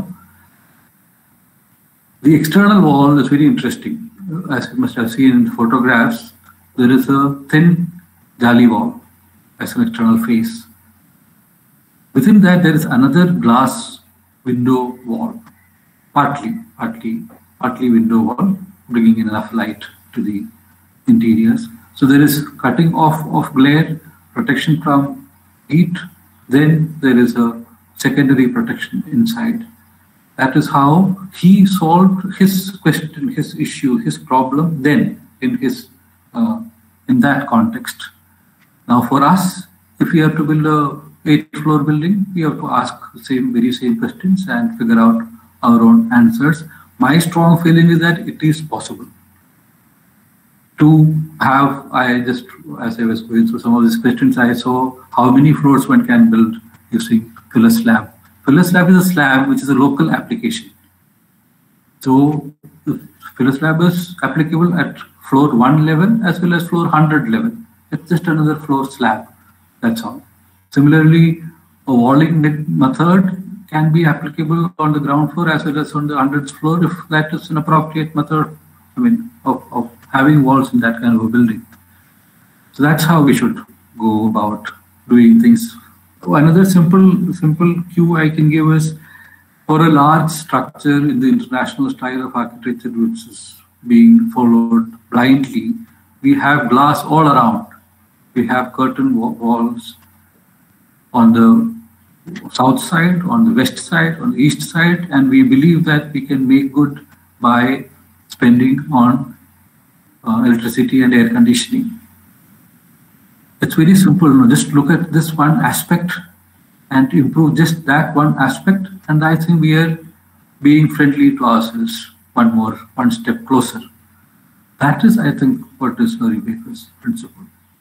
The external wall is very interesting. As you must have seen in the photographs, there is a thin jali wall as an external face. Within that, there is another glass window wall, partly, partly, partly window wall, bringing in enough light to the interiors. So there is cutting off of glare, protection from heat. Then there is a secondary protection inside. That is how he solved his question, his issue, his problem. Then in his uh, in that context. Now for us, if we have to build a eighth floor building, we have to ask the same, very same questions and figure out our own answers. My strong feeling is that it is possible to have, I just, as I was going through some of these questions, I saw how many floors one can build using filler slab. Filler slab is a slab which is a local application. So the filler slab is applicable at floor one level as well as floor one hundred level. It's just another floor slab, that's all. Similarly, a walling method can be applicable on the ground floor as well as on the hundredth floor if that is an appropriate method, I mean, of, of having walls in that kind of a building. So that's how we should go about doing things. Another simple, simple cue I can give is for a large structure in the international style of architecture which is being followed blindly, we have glass all around. We have curtain walls on the south side, on the west side, on the east side, and we believe that we can make good by spending on uh, electricity and air conditioning. It's very simple. You know, just look at this one aspect and improve just that one aspect, and I think we are being friendly to ourselves one more, one step closer. That is, I think, what is Laurie Baker's principle.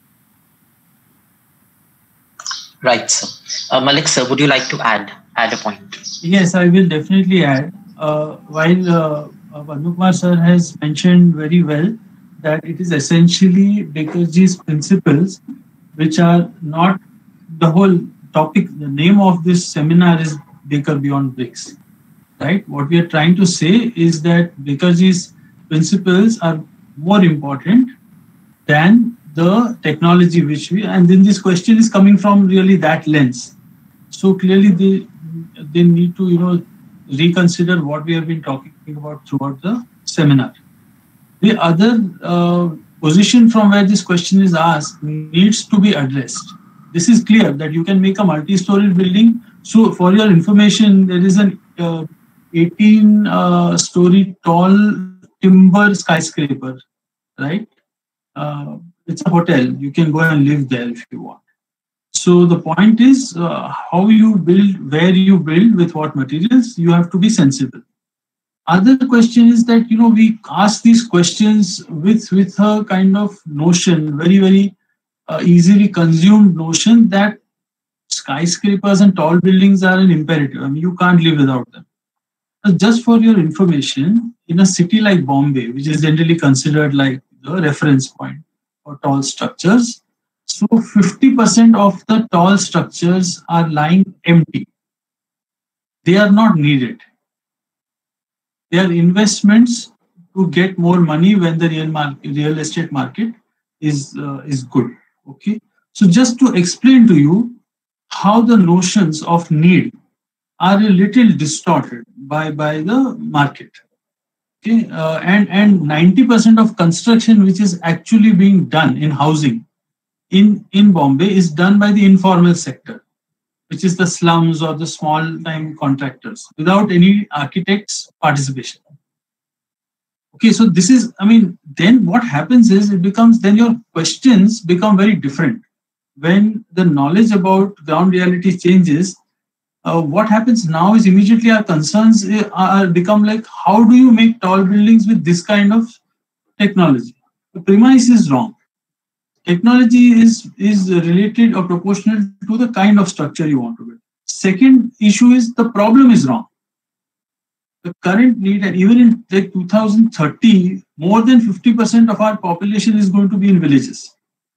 Right, sir. Uh, Malik, sir, would you like to add add a point? Yes, I will definitely add. Uh, while uh, Padma Kumar sir has mentioned very well that it is essentially Bakerjee's principles, which are not the whole topic. The name of this seminar is Baker Beyond Bricks, right? What we are trying to say is that Bakerjee's principles are more important than the technology which we, and then this question is coming from really that lens. So clearly they, they need to, you know, reconsider what we have been talking about throughout the seminar. The other uh, position from where this question is asked needs to be addressed. This is clear that you can make a multi-story building. So for your information, there is an uh, eighteen uh, story tall timber skyscraper, right? Uh, it's a hotel. You can go and live there if you want. So the point is uh, how you build, where you build, with what materials, you have to be sensible. Other question is that, you know, we ask these questions with, with a kind of notion, very, very uh, easily consumed notion that skyscrapers and tall buildings are an imperative. I mean, you can't live without them. So just for your information, in a city like Bombay, which is generally considered like the reference point for tall structures, so fifty percent of the tall structures are lying empty. They are not needed. They are investments to get more money when the real market, real estate market is uh, is good. Okay. So just to explain to you how the notions of need are a little distorted by by the market. Okay. Uh, and and ninety percent of construction which is actually being done in housing in in Bombay is done by the informal sector, which is the slums or the small time contractors, without any architects' participation. Okay, so this is, I mean, then what happens is it becomes, then your questions become very different. When the knowledge about ground reality changes, uh, what happens now is immediately our concerns are become like, how do you make tall buildings with this kind of technology? The premise is wrong. Technology is, is related or proportional to the kind of structure you want to build. Second issue is the problem is wrong. The current need, and even in like two thousand thirty, more than fifty percent of our population is going to be in villages.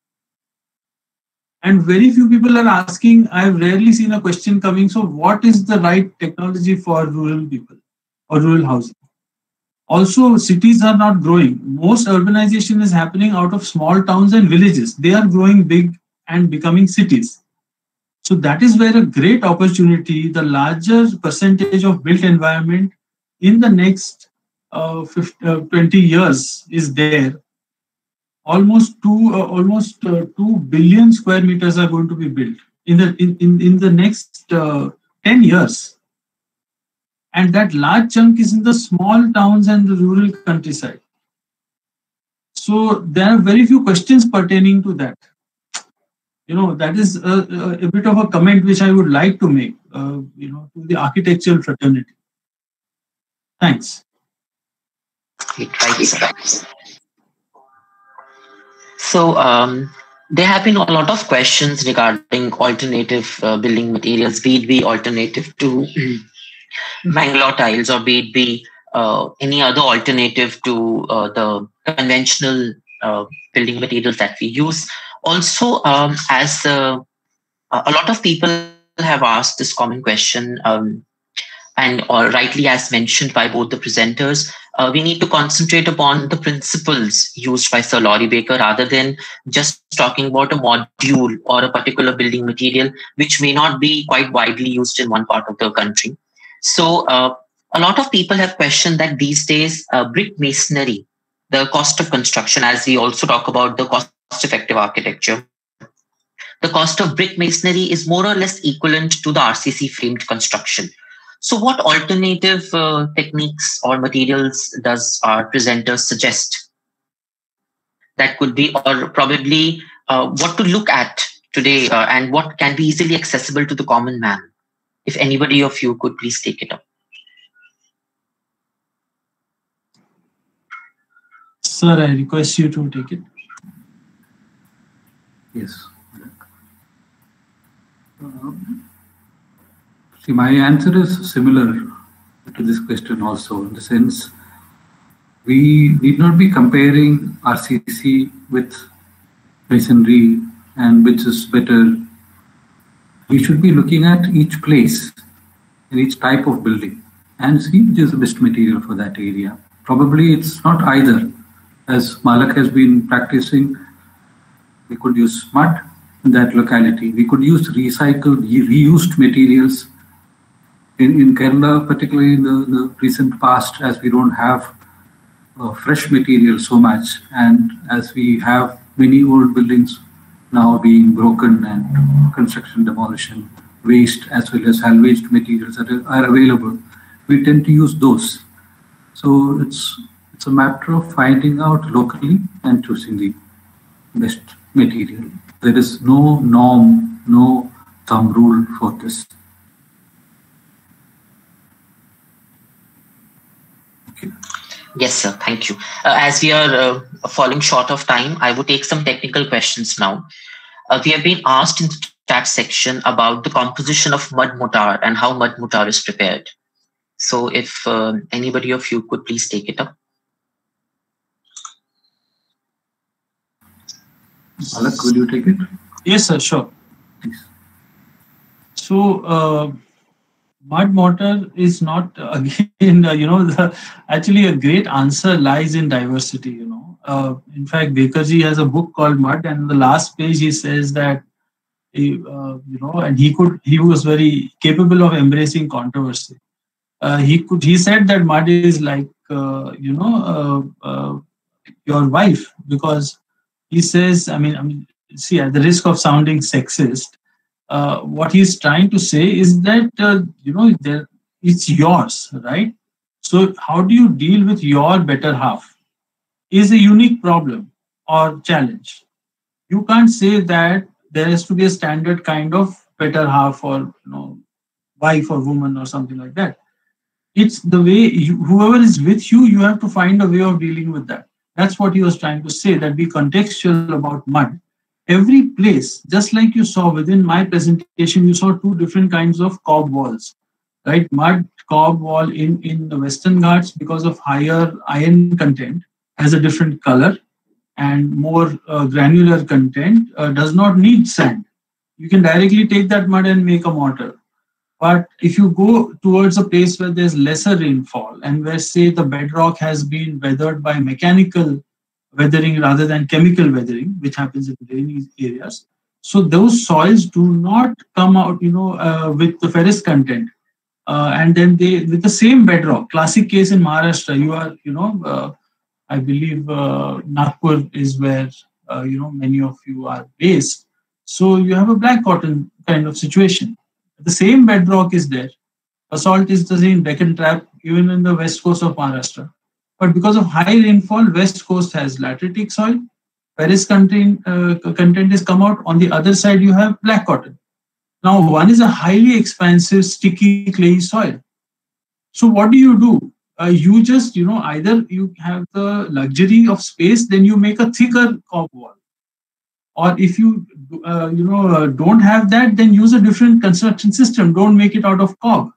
And very few people are asking, I've rarely seen a question coming, so what is the right technology for rural people or rural housing? Also, cities are not growing. Most urbanization is happening out of small towns and villages. They are growing big and becoming cities. So that is where a great opportunity, the larger percentage of built environment in the next uh, fifty, uh, twenty years is there. Almost two, uh, almost uh, two billion square meters are going to be built in the in, in, in the next uh, ten years. And that large chunk is in the small towns and the rural countryside. So there are very few questions pertaining to that. You know, that is a, a bit of a comment which I would like to make, uh, you know, to the architectural fraternity. Thanks. Right. So um, there have been a lot of questions regarding alternative uh, building materials, be it be alternative to Bangalore tiles, or be it be uh, any other alternative to uh, the conventional uh, building materials that we use. Also, um, as uh, a lot of people have asked this common question, um, and or rightly as mentioned by both the presenters, uh, we need to concentrate upon the principles used by Sir Laurie Baker rather than just talking about a module or a particular building material, which may not be quite widely used in one part of the country. So uh, a lot of people have questioned that these days uh, brick masonry, the cost of construction, as we also talk about the cost-effective architecture, the cost of brick masonry is more or less equivalent to the R C C framed construction. So what alternative uh, techniques or materials does our presenter suggest? That could be, or probably uh, what to look at today uh, and what can be easily accessible to the common man. If anybody of you could please take it up. Sir, I request you to take it. Yes. Um, see, my answer is similar to this question also, in the sense we need not be comparing R C C with masonry and which is better. We should be looking at each place and each type of building and see which is the best material for that area. Probably it's not either. As Malak has been practicing, we could use mud in that locality. We could use recycled, reused materials. In, in Kerala, particularly in the, the recent past, as we don't have uh, fresh material so much, and as we have many old buildings now being broken and construction demolition, waste as well as salvaged materials that are, are available, we tend to use those. So it's it's a matter of finding out locally and choosing the best material. There is no norm, no thumb rule for this. Okay. Yes, sir. Thank you. Uh, as we are uh, falling short of time, I would take some technical questions now. Uh, we have been asked in the chat section about the composition of mud mortar and how mud mortar is prepared. So if uh, anybody of you could please take it up. Alak, will you take it? Yes, sir, sure. Please. So, uh, mud mortar is not, uh, again, uh, you know, the, actually a great answer lies in diversity, you know. Uh, in fact, Bakerji has a book called Mud, and in the last page he says that, he, uh, you know, and he could, he was very capable of embracing controversy. Uh, he could, he said that mud is like, uh, you know, uh, uh, your wife, because he says, I mean, I mean, see, at the risk of sounding sexist, uh, what he's trying to say is that, uh, you know, there, it's yours, right? So how do you deal with your better half is a unique problem or challenge. You can't say that there has to be a standard kind of better half or, you know, wife or woman or something like that. It's the way you, whoever is with you, you have to find a way of dealing with that. That's what he was trying to say, that be contextual about mud. Every place, just like you saw within my presentation, you saw two different kinds of cob walls, right? Mud cob wall in, in the Western Ghats, because of higher iron content, has a different color, and more uh, granular content uh, does not need sand. You can directly take that mud and make a mortar. But if you go towards a place where there's lesser rainfall and where, say, the bedrock has been weathered by mechanical weathering rather than chemical weathering, which happens in rainy areas, so those soils do not come out, you know, uh, with the ferrous content. Uh, and then they, with the same bedrock, classic case in Maharashtra, you are, you know, uh, I believe uh, Nagpur is where, uh, you know, many of you are based. So you have a black cotton kind of situation. The same bedrock is there. Basalt is the same Deccan trap, even in the west coast of Maharashtra. But because of high rainfall, west coast has lateritic soil. Ferrous content, uh, content is come out. On the other side, you have black cotton. Now, one is a highly expansive, sticky, clayey soil. So what do you do? Uh, you just, you know, either you have the luxury of space, then you make a thicker cob wall. Or if you, uh, you know, uh, don't have that, then use a different construction system. Don't make it out of cob.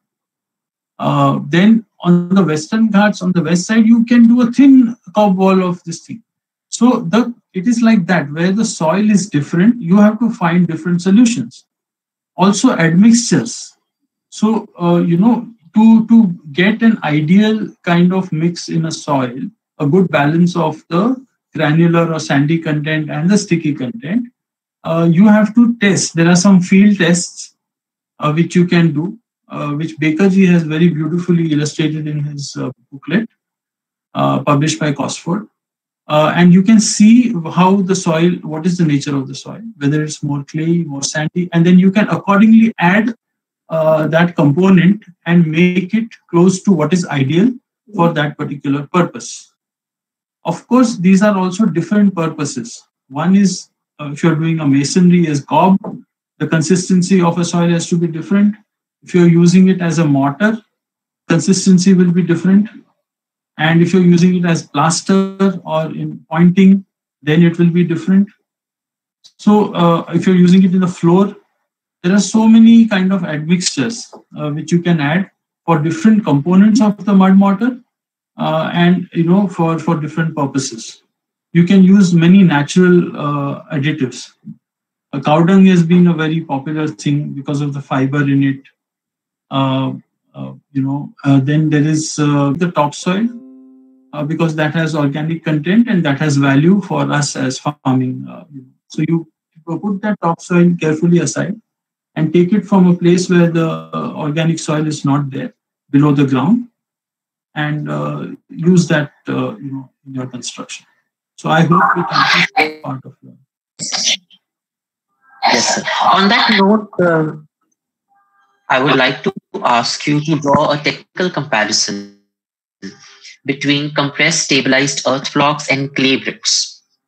Uh, then on the Western Ghats, on the west side, you can do a thin cob wall of this thing. So the it is like that, where the soil is different, you have to find different solutions. Also admixtures. So, uh, you know, to, to get an ideal kind of mix in a soil, a good balance of the granular or sandy content and the sticky content, uh, you have to test. There are some field tests uh, which you can do, uh, which Bakerji has very beautifully illustrated in his uh, booklet, uh, published by Cosford. Uh, and you can see how the soil, what is the nature of the soil, whether it's more clay, more sandy, and then you can accordingly add uh, that component and make it close to what is ideal for that particular purpose. Of course, these are also different purposes. One is, uh, if you're doing a masonry as cob, the consistency of a soil has to be different. If you're using it as a mortar, consistency will be different. And if you're using it as plaster or in pointing, then it will be different. So uh, if you're using it in the floor, there are so many kind of admixtures uh, which you can add for different components of the mud mortar uh, and you know for, for different purposes. You can use many natural uh, additives. Uh, cow dung has been a very popular thing because of the fiber in it. Uh, uh, you know, uh, then there is uh, the topsoil uh, because that has organic content and that has value for us as farming. Uh, so you put that topsoil carefully aside and take it from a place where the uh, organic soil is not there, below the ground, and uh, use that uh, you know in your construction. So I hope it answers that part of your. Yes, sir. On that note, uh, I would like to ask you to draw a technical comparison between compressed stabilized earth blocks and clay bricks.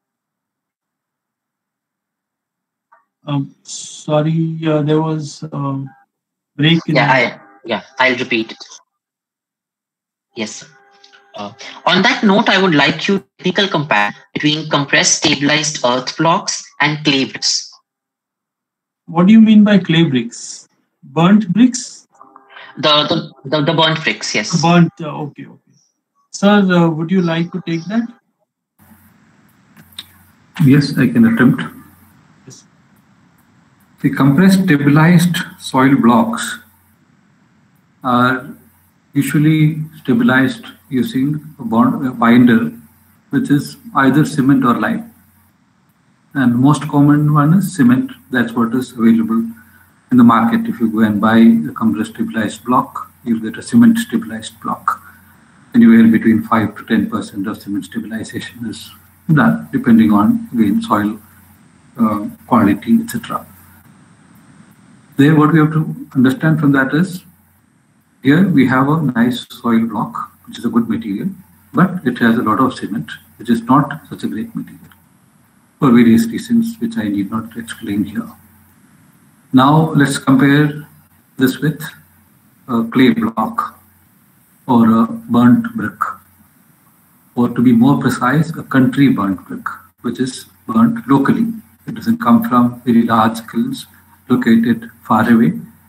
Um, sorry, uh, there was a break in Yeah, I, yeah, I'll repeat it. Yes, sir. Uh, on that note, I would like you to technical compare between compressed stabilized earth blocks and clay bricks. What do you mean by clay bricks? Burnt bricks? The the the, the burnt bricks, yes. Burnt. Uh, okay, okay. Sir, uh, would you like to take that? Yes, I can attempt. Yes. The compressed stabilized soil blocks are usually stabilized using a, bond, a binder, which is either cement or lime. And the most common one is cement. That's what is available in the market. If you go and buy a compressed stabilized block, you'll get a cement stabilized block. Anywhere between five to ten percent of cement stabilization is done, depending on again soil uh, quality, et cetera. There, what we have to understand from that is, here we have a nice soil block, which is a good material, but it has a lot of cement, which is not such a great material, for various reasons, which I need not explain here. Now, let's compare this with a clay block or a burnt brick, or to be more precise, a country burnt brick, which is burnt locally. It doesn't come from very large kilns located far away.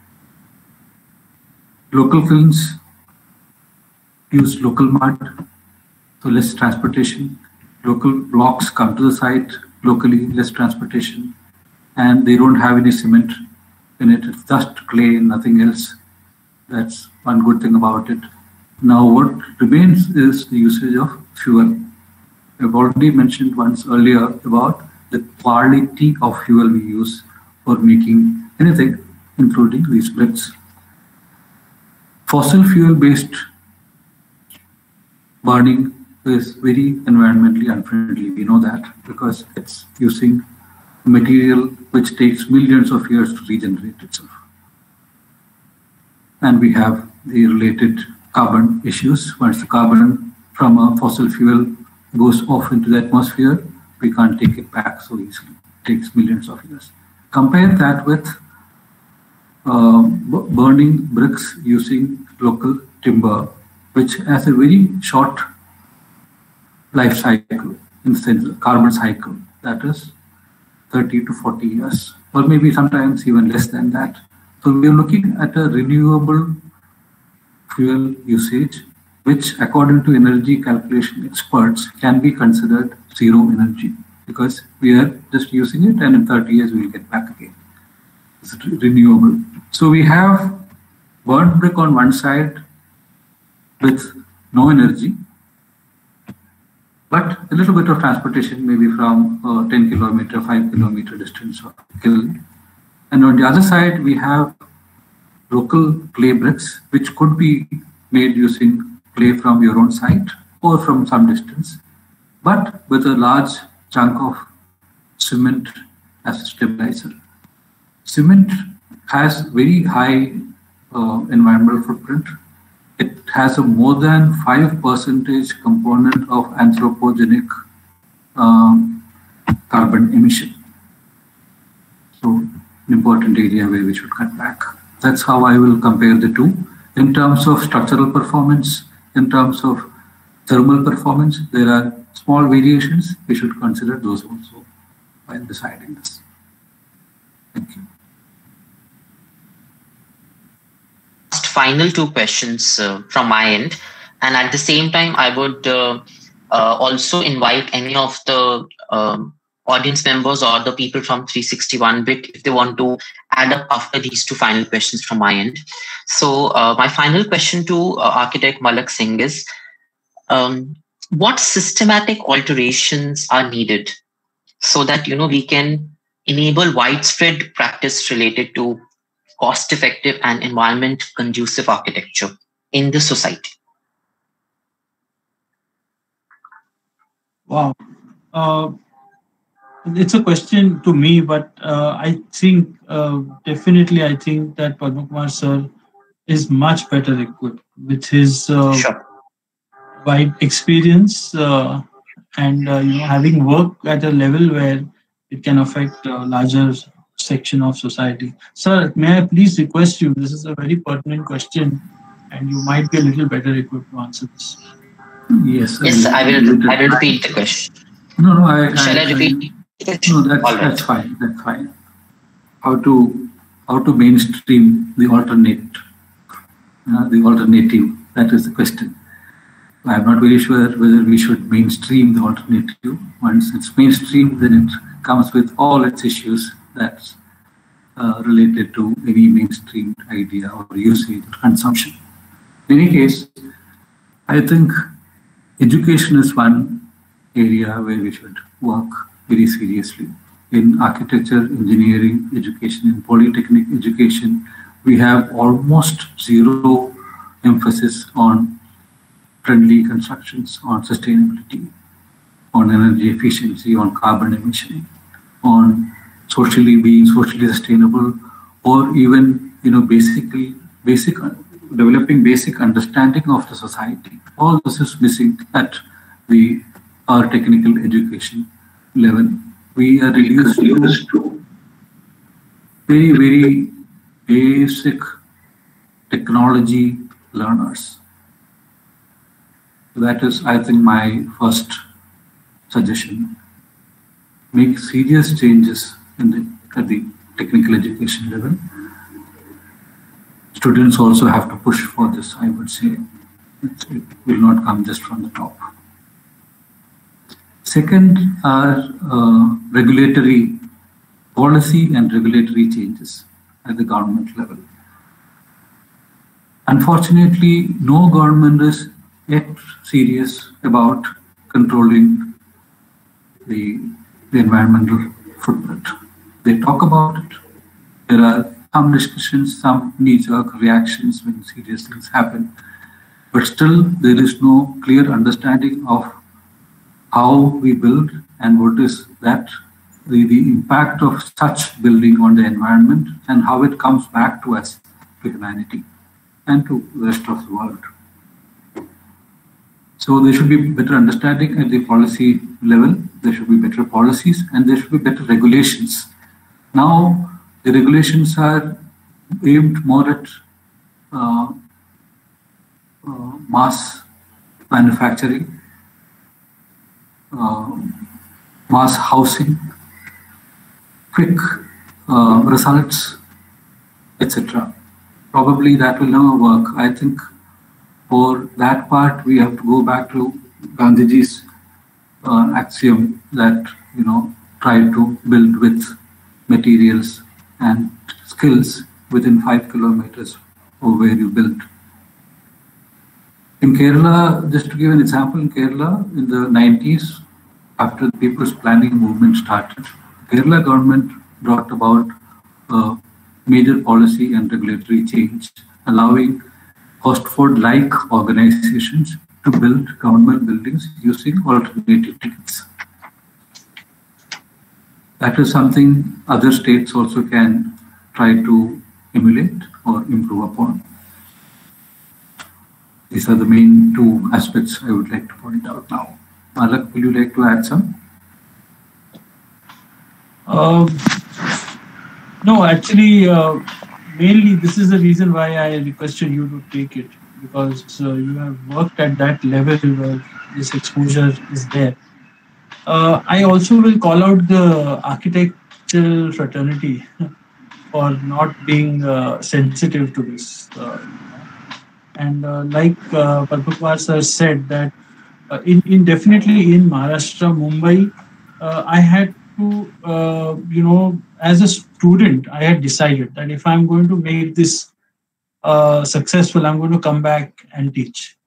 Local kilns use local mud, so less transportation. Local blocks come to the site locally, less transportation, and they don't have any cement in it. It's just clay and nothing else. That's one good thing about it. Now what remains is the usage of fuel. I've already mentioned once earlier about the quality of fuel we use for making anything, including these bricks. Fossil fuel based burning is very environmentally unfriendly. We know that because it's using material which takes millions of years to regenerate itself. And we have the related carbon issues. Once the carbon from a fossil fuel goes off into the atmosphere, we can't take it back so easily. It takes millions of years. Compare that with uh, burning bricks using local timber, which has a very short life cycle, in the sense of carbon cycle, that is thirty to forty years, or maybe sometimes even less than that. So we are looking at a renewable fuel usage, which according to energy calculation experts can be considered zero energy, because we are just using it and in thirty years we'll get back again. It's renewable. So we have burnt brick on one side with no energy, but a little bit of transportation, maybe from uh, ten kilometer, five kilometer distance of kiln. And on the other side, we have local clay bricks, which could be made using clay from your own site or from some distance, but with a large chunk of cement as a stabilizer. Cement has very high uh, environmental footprint. It has a more than five percentage component of anthropogenic um, carbon emission. So an important area where we should cut back. That's how I will compare the two in terms of structural performance, in terms of thermal performance, there are small variations. We should consider those also while deciding this. Thank you. Final two questions uh, from my end, and at the same time I would uh, uh, also invite any of the um, audience members or the people from three sixty-one bit if they want to add up after these two final questions from my end. So uh, my final question to uh, architect Malak Singh is, um, what systematic alterations are needed so that, you know, we can enable widespread practice related to cost-effective and environment-conducive architecture in the society? Wow. Uh, it's a question to me, but uh, I think uh, definitely I think that Padma Kumar sir is much better equipped with his uh, sure. wide experience uh, and uh, you know, having worked at a level where it can affect a larger section of society. Sir, may I please request you, this is a very pertinent question and you might be a little better equipped to answer this. Yes, yes, I will, I will repeat the question. No, no, I... Shall I, I repeat it? No, that's, right. that's fine, that's fine. How to, how to mainstream the alternate, uh, the alternative, that is the question. I'm not very sure whether we should mainstream the alternative. Once it's mainstream, then it comes with all its issues that's uh, related to any mainstream idea or usage or consumption. In any case, I think education is one area where we should work very seriously. In architecture, engineering, education, in polytechnic education, we have almost zero emphasis on friendly constructions, on sustainability, on energy efficiency, on carbon emission, on socially being socially sustainable, or even, you know, basically basic developing basic understanding of the society. All this is missing at the our technical education level. We are reduced to very, very basic technology learners. That is, I think, my first suggestion. Make serious changes in the, at the technical education level. Students also have to push for this, I would say. It, it will not come just from the top. Second are uh, regulatory policy and regulatory changes at the government level. Unfortunately, no government is yet serious about controlling the, the environmental footprint. They talk about it. There are some discussions, some knee-jerk reactions when serious things happen, but still there is no clear understanding of how we build and what is that the, the impact of such building on the environment and how it comes back to us, to humanity and to the rest of the world. So there should be better understanding at the policy level, there should be better policies, and there should be better regulations. Now, the regulations are aimed more at uh, uh, mass manufacturing, uh, mass housing, quick uh, results, et cetera. Probably that will never work. I think for that part, we have to go back to Gandhiji's uh, axiom that, you know, try to build with materials and skills within five kilometers of where you build. In Kerala, just to give an example, in Kerala, in the nineties, after the People's Planning movement started, Kerala government brought about a major policy and regulatory change, allowing Costford-like organizations to build government buildings using alternative techniques. That is something other states also can try to emulate or improve upon. These are the main two aspects I would like to point out now. Malak, will you like to add some? Uh, no, actually, uh, mainly this is the reason why I requested you to take it. because uh, you have worked at that level where this exposure is there. Uh, I also will call out the architectural fraternity for not being uh, sensitive to this. Uh, and uh, like uh, Padmakumar sir said that uh, in, in definitely in Maharashtra, Mumbai, uh, I had to, uh, you know, as a student, I had decided that if I'm going to make this uh, successful, I'm going to come back and teach.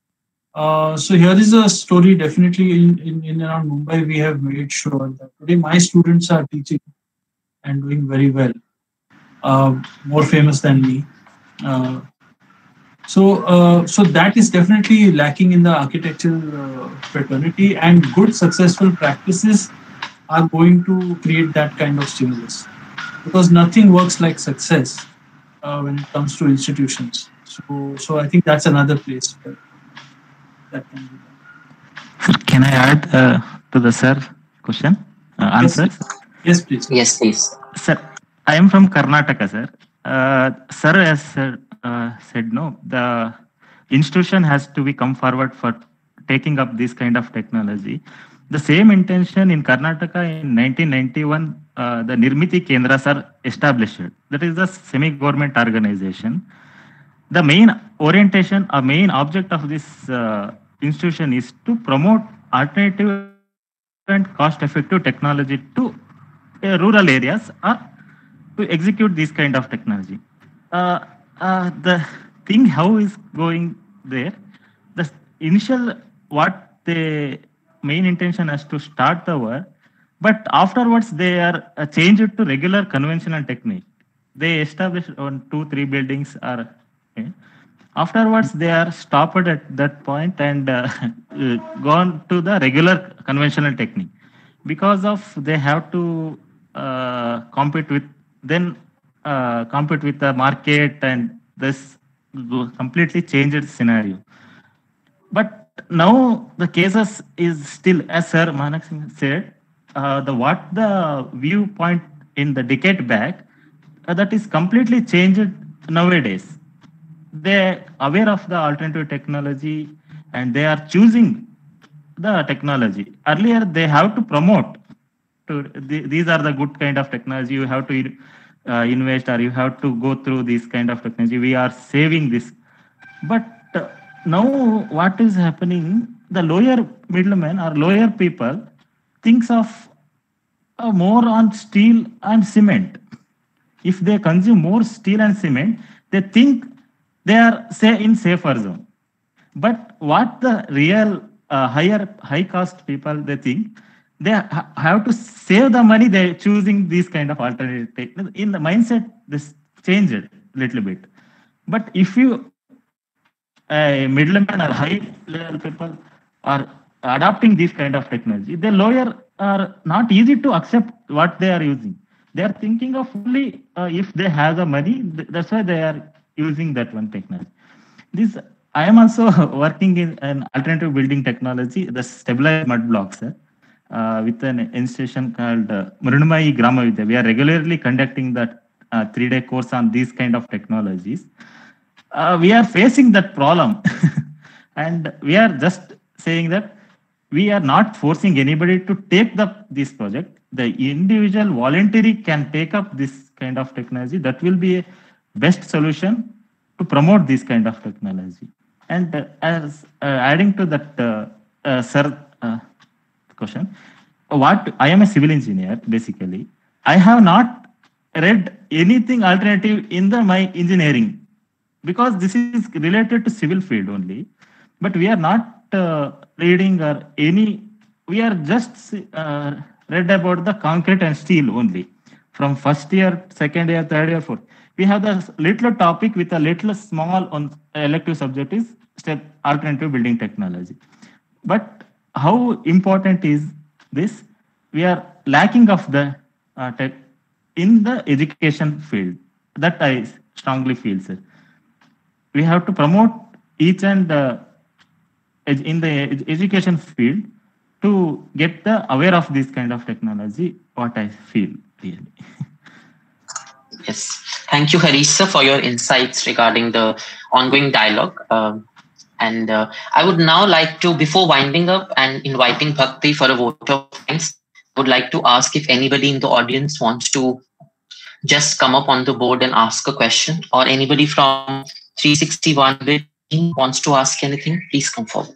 Uh, so here is a story. Definitely in, in, in around Mumbai, we have made sure that today my students are teaching and doing very well, uh, more famous than me. Uh, so uh, so that is definitely lacking in the architectural uh, fraternity, and good successful practices are going to create that kind of stimulus, because nothing works like success uh, when it comes to institutions. So so I think that's another place where that can be done. Sir, can I add uh, to the sir question uh, answer? Yes, yes, please. Yes, please. Sir, I am from Karnataka, sir. Uh, sir has said, uh, said no. The institution has to be come forward for taking up this kind of technology. The same intention in Karnataka in nineteen ninety-one, uh, the Nirmiti Kendras are established. That is the semi-government organization. The main orientation, a main object of this uh, institution is to promote alternative and cost-effective technology to uh, rural areas or to execute this kind of technology. Uh, uh, the thing how is going there, the initial what the main intention is to start the work, but afterwards they are uh, changed to regular conventional technique. They established on two, three buildings are okay. Afterwards, they are stopped at that point and uh, gone to the regular conventional technique, because of they have to uh, compete with then uh, compete with the market, and this completely changed scenario. But now the cases is still, as Sir Manak Singh said, uh, the what the viewpoint in the decade back, uh, that is completely changed nowadays. They are aware of the alternative technology and they are choosing the technology. Earlier, they have to promote. To the, these are the good kind of technology. You have to uh, invest, or you have to go through this kind of technology. We are saving this. But uh, now, what is happening? The lower middlemen or lower people thinks of uh, more on steel and cement. If they consume more steel and cement, they think they are say in safer zone. But what the real uh, higher high cost people they think, they ha have to save the money. They're choosing these kind of alternative techniques. In the mindset, this changed a little bit. But if you a uh, middleman or high level people are adopting this kind of technology, the lower are not easy to accept what they are using. They are thinking of only uh, if they have the money. That's why they are using that one technology. This I am also working in an alternative building technology, the stabilized mud blocks, uh, with an institution called uh, Mrunmayee Grama Vidya. We are regularly conducting that uh, three-day course on these kind of technologies. Uh, we are facing that problem, and we are just saying that we are not forcing anybody to take the this project. The individual voluntary can take up this kind of technology. That will be a best solution to promote this kind of technology. And uh, as uh, adding to that, uh, uh, sir, uh, question, what I am a civil engineer basically. I have not read anything alternative in the my engineering, because this is related to civil field only. But we are not uh, reading or any. We are just uh, read about the concrete and steel only from first year, second year, third year, fourth. We have the little topic with a little small on elective subject is step alternative building technology. But how important is this? We are lacking of the uh, tech in the education field. That I strongly feel, sir. We have to promote each and uh, in the ed education field to get the aware of this kind of technology. What I feel really. Yes. Thank you, Harish sir, for your insights regarding the ongoing dialogue. Um, and uh, I would now like to, before winding up and inviting Bhakti for a vote of thanks, I would like to ask if anybody in the audience wants to just come up on the board and ask a question, or anybody from three sixty-one bit wants to ask anything, please come forward.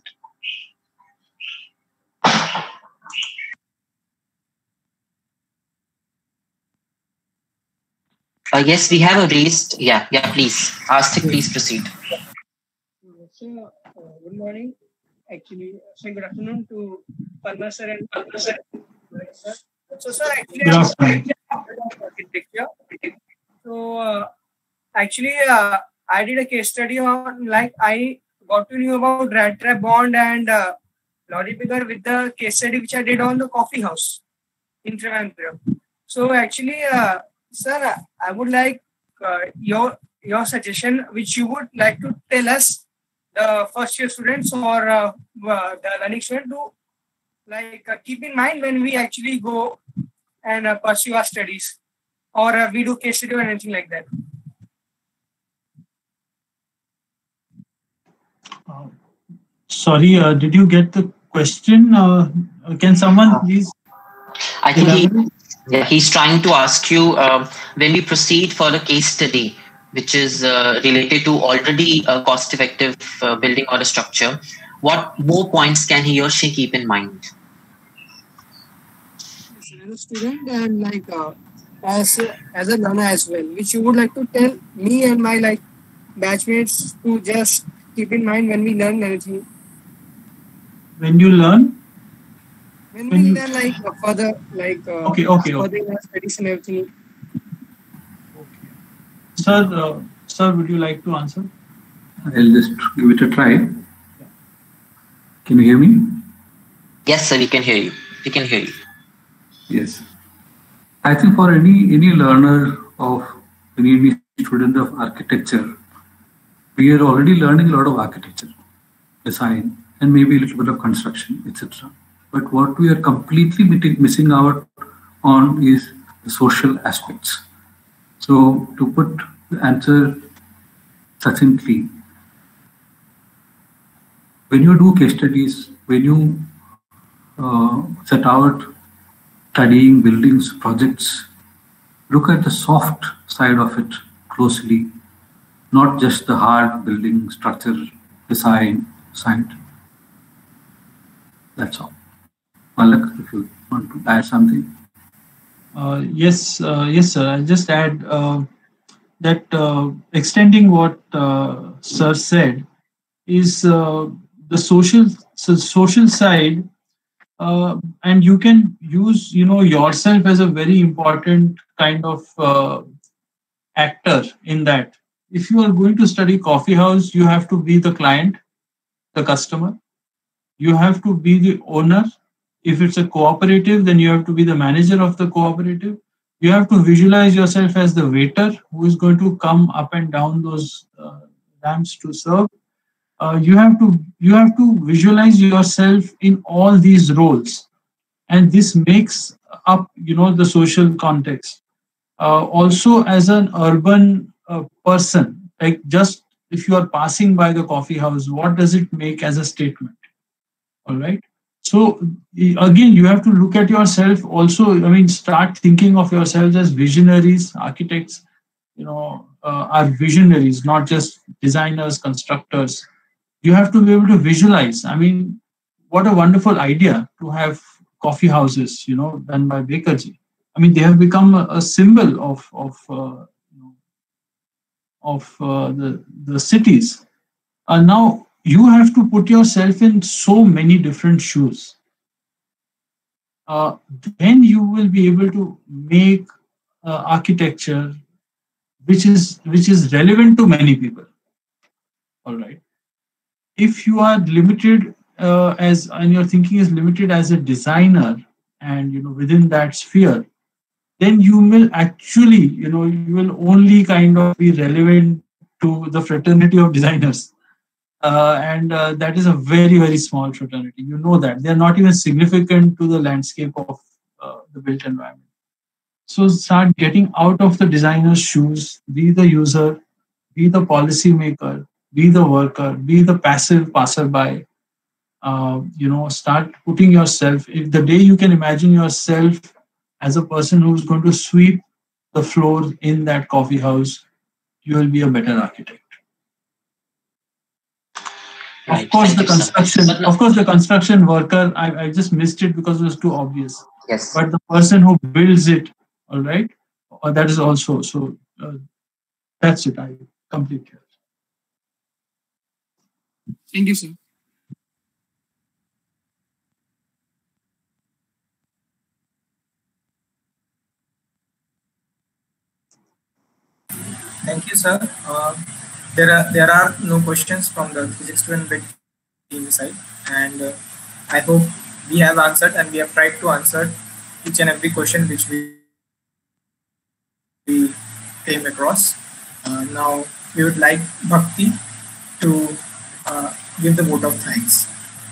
Uh, yes, we have a raised. Yeah, yeah, please. Astik, please proceed. So, uh, good morning. Actually, so good afternoon to Parma sir and Parma sir. So, sir, actually, I'm architecture. So, uh, actually, uh, I did a case study on, like, I got to know about Rat Trap Bond and uh, Lorry Picker with the case study which I did on the coffee house in Trivandrum. So, actually, uh, sir, I would like uh, your your suggestion, which you would like to tell us, the first year students or uh, uh, the learning student, to like uh, keep in mind when we actually go and uh, pursue our studies, or uh, we do case study or anything like that. Uh, sorry, uh, did you get the question? Uh, can someone please? I think he, yeah, he's trying to ask you, uh, when we proceed for a case study, which is uh, related to already a cost-effective uh, building or a structure, what more points can he or she keep in mind? As a student and like uh, as as a learner as well, which you would like to tell me and my like batchmates to just keep in mind when we learn anything. When you learn. When we learn like uh, further, like uh, okay, okay, further okay. studies and everything. Okay. Sir, uh, sir, would you like to answer? I'll just give it a try. Yeah. Can you hear me? Yes, sir, we can hear you. We can hear you. Yes. I think for any any learner of any, any student of architecture, we are already learning a lot of architecture, design, and maybe a little bit of construction, et cetera. But what we are completely missing out on is the social aspects. So to put the answer succinctly, when you do case studies, when you uh, set out studying buildings, projects, look at the soft side of it closely, not just the hard building structure, design side. That's all. Malak, if you want to add something. Uh, yes, uh, yes, sir. I'll just add uh, that uh, extending what uh, sir said is uh, the social so social side, uh, and you can use you know yourself as a very important kind of uh, actor in that. If you are going to study coffee house, you have to be the client, the customer. You have to be the owner. If it's a cooperative, then you have to be the manager of the cooperative. You have to visualize yourself as the waiter who is going to come up and down those uh, ramps to serve. Uh, you have to you have to visualize yourself in all these roles, and this makes up you know the social context. Uh, also, as an urban uh, person, like just if you are passing by the coffee house, what does it make as a statement? All right. So again, you have to look at yourself also. I mean, start thinking of yourselves as visionaries. Architects, you know, uh, are visionaries, not just designers, constructors. You have to be able to visualize. I mean, what a wonderful idea to have coffee houses, you know, done by Bakerji. I mean, they have become a, a symbol of of uh, you know, of uh, the the cities. Uh, now. You have to put yourself in so many different shoes. Uh, then you will be able to make uh, architecture which is which is relevant to many people. All right. If you are limited uh, as and your thinking is limited as a designer, and you know within that sphere, then you will actually you know you will only kind of be relevant to the fraternity of designers. Uh, and uh, that is a very, very small fraternity. You know that. They're not even significant to the landscape of uh, the built environment. So start getting out of the designer's shoes, be the user, be the policy maker, be the worker, be the passive passerby. Uh, you know, start putting yourself, if the day you can imagine yourself as a person who's going to sweep the floor in that coffee house, you will be a better architect. Right. Of course, Thank the construction, so of course, the construction worker, I, I just missed it because it was too obvious. Yes. But the person who builds it, all right, or that is also, so uh, that's it. I completely. Thank you, sir. Thank you, sir. Uh, there are there are no questions from the physics student bit team side, and uh, I hope we have answered and we have tried to answer each and every question which we, we came across. Uh, now we would like Bhakti to uh, give the vote of thanks.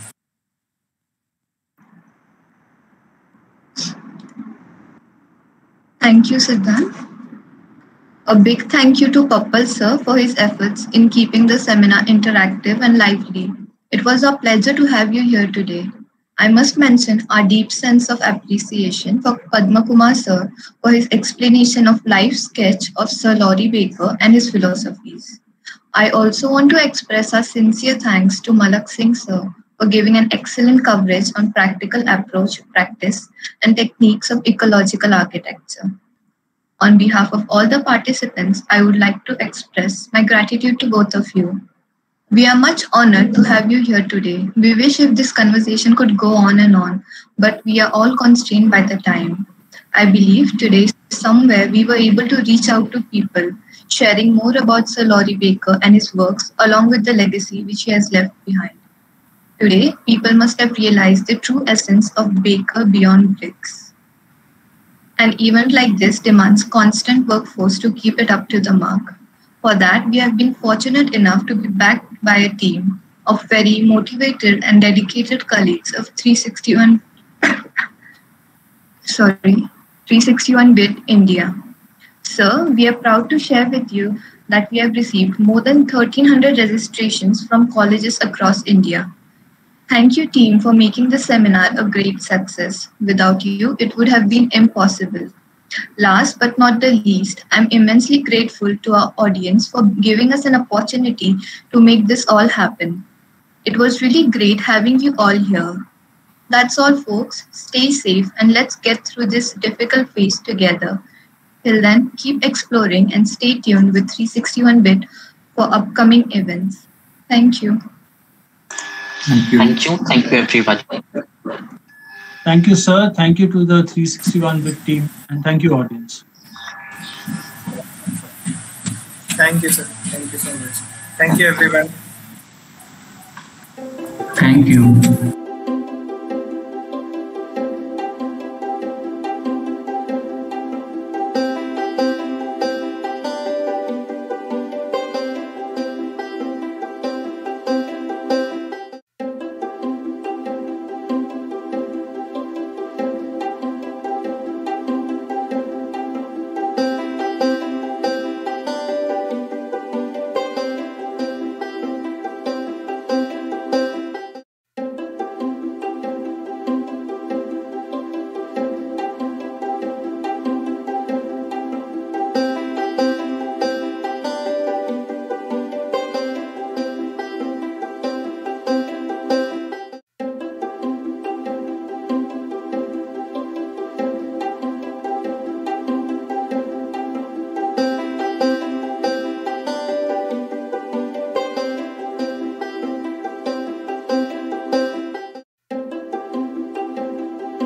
Thank you, Siddhant. A big thank you to Pappal sir for his efforts in keeping the seminar interactive and lively. It was a pleasure to have you here today. I must mention our deep sense of appreciation for Padma Kumar sir for his explanation of life sketch of Sir Laurie Baker and his philosophies. I also want to express our sincere thanks to Malak Singh sir for giving an excellent coverage on practical approach, practice, and techniques of ecological architecture. On behalf of all the participants, I would like to express my gratitude to both of you. We are much honored to have you here today. We wish if this conversation could go on and on, but we are all constrained by the time. I believe today somewhere we were able to reach out to people, sharing more about Sir Laurie Baker and his works along with the legacy which he has left behind. Today, people must have realized the true essence of Baker beyond bricks. An event like this demands constant workforce to keep it up to the mark. For that, we have been fortunate enough to be backed by a team of very motivated and dedicated colleagues of three sixty-one, sorry, three sixty-one bit India. Sir, we are proud to share with you that we have received more than thirteen hundred registrations from colleges across India. Thank you, team, for making the seminar a great success. Without you, it would have been impossible. Last but not the least, I'm immensely grateful to our audience for giving us an opportunity to make this all happen. It was really great having you all here. That's all, folks. Stay safe and let's get through this difficult phase together. Till then, keep exploring and stay tuned with three sixty-one bit for upcoming events. Thank you. Thank you. Thank you. Thank you, everybody. Thank you, sir. Thank you to the three sixty-one bit team. And thank you, audience. Thank you, sir. Thank you so much. Thank you, everyone. Thank you.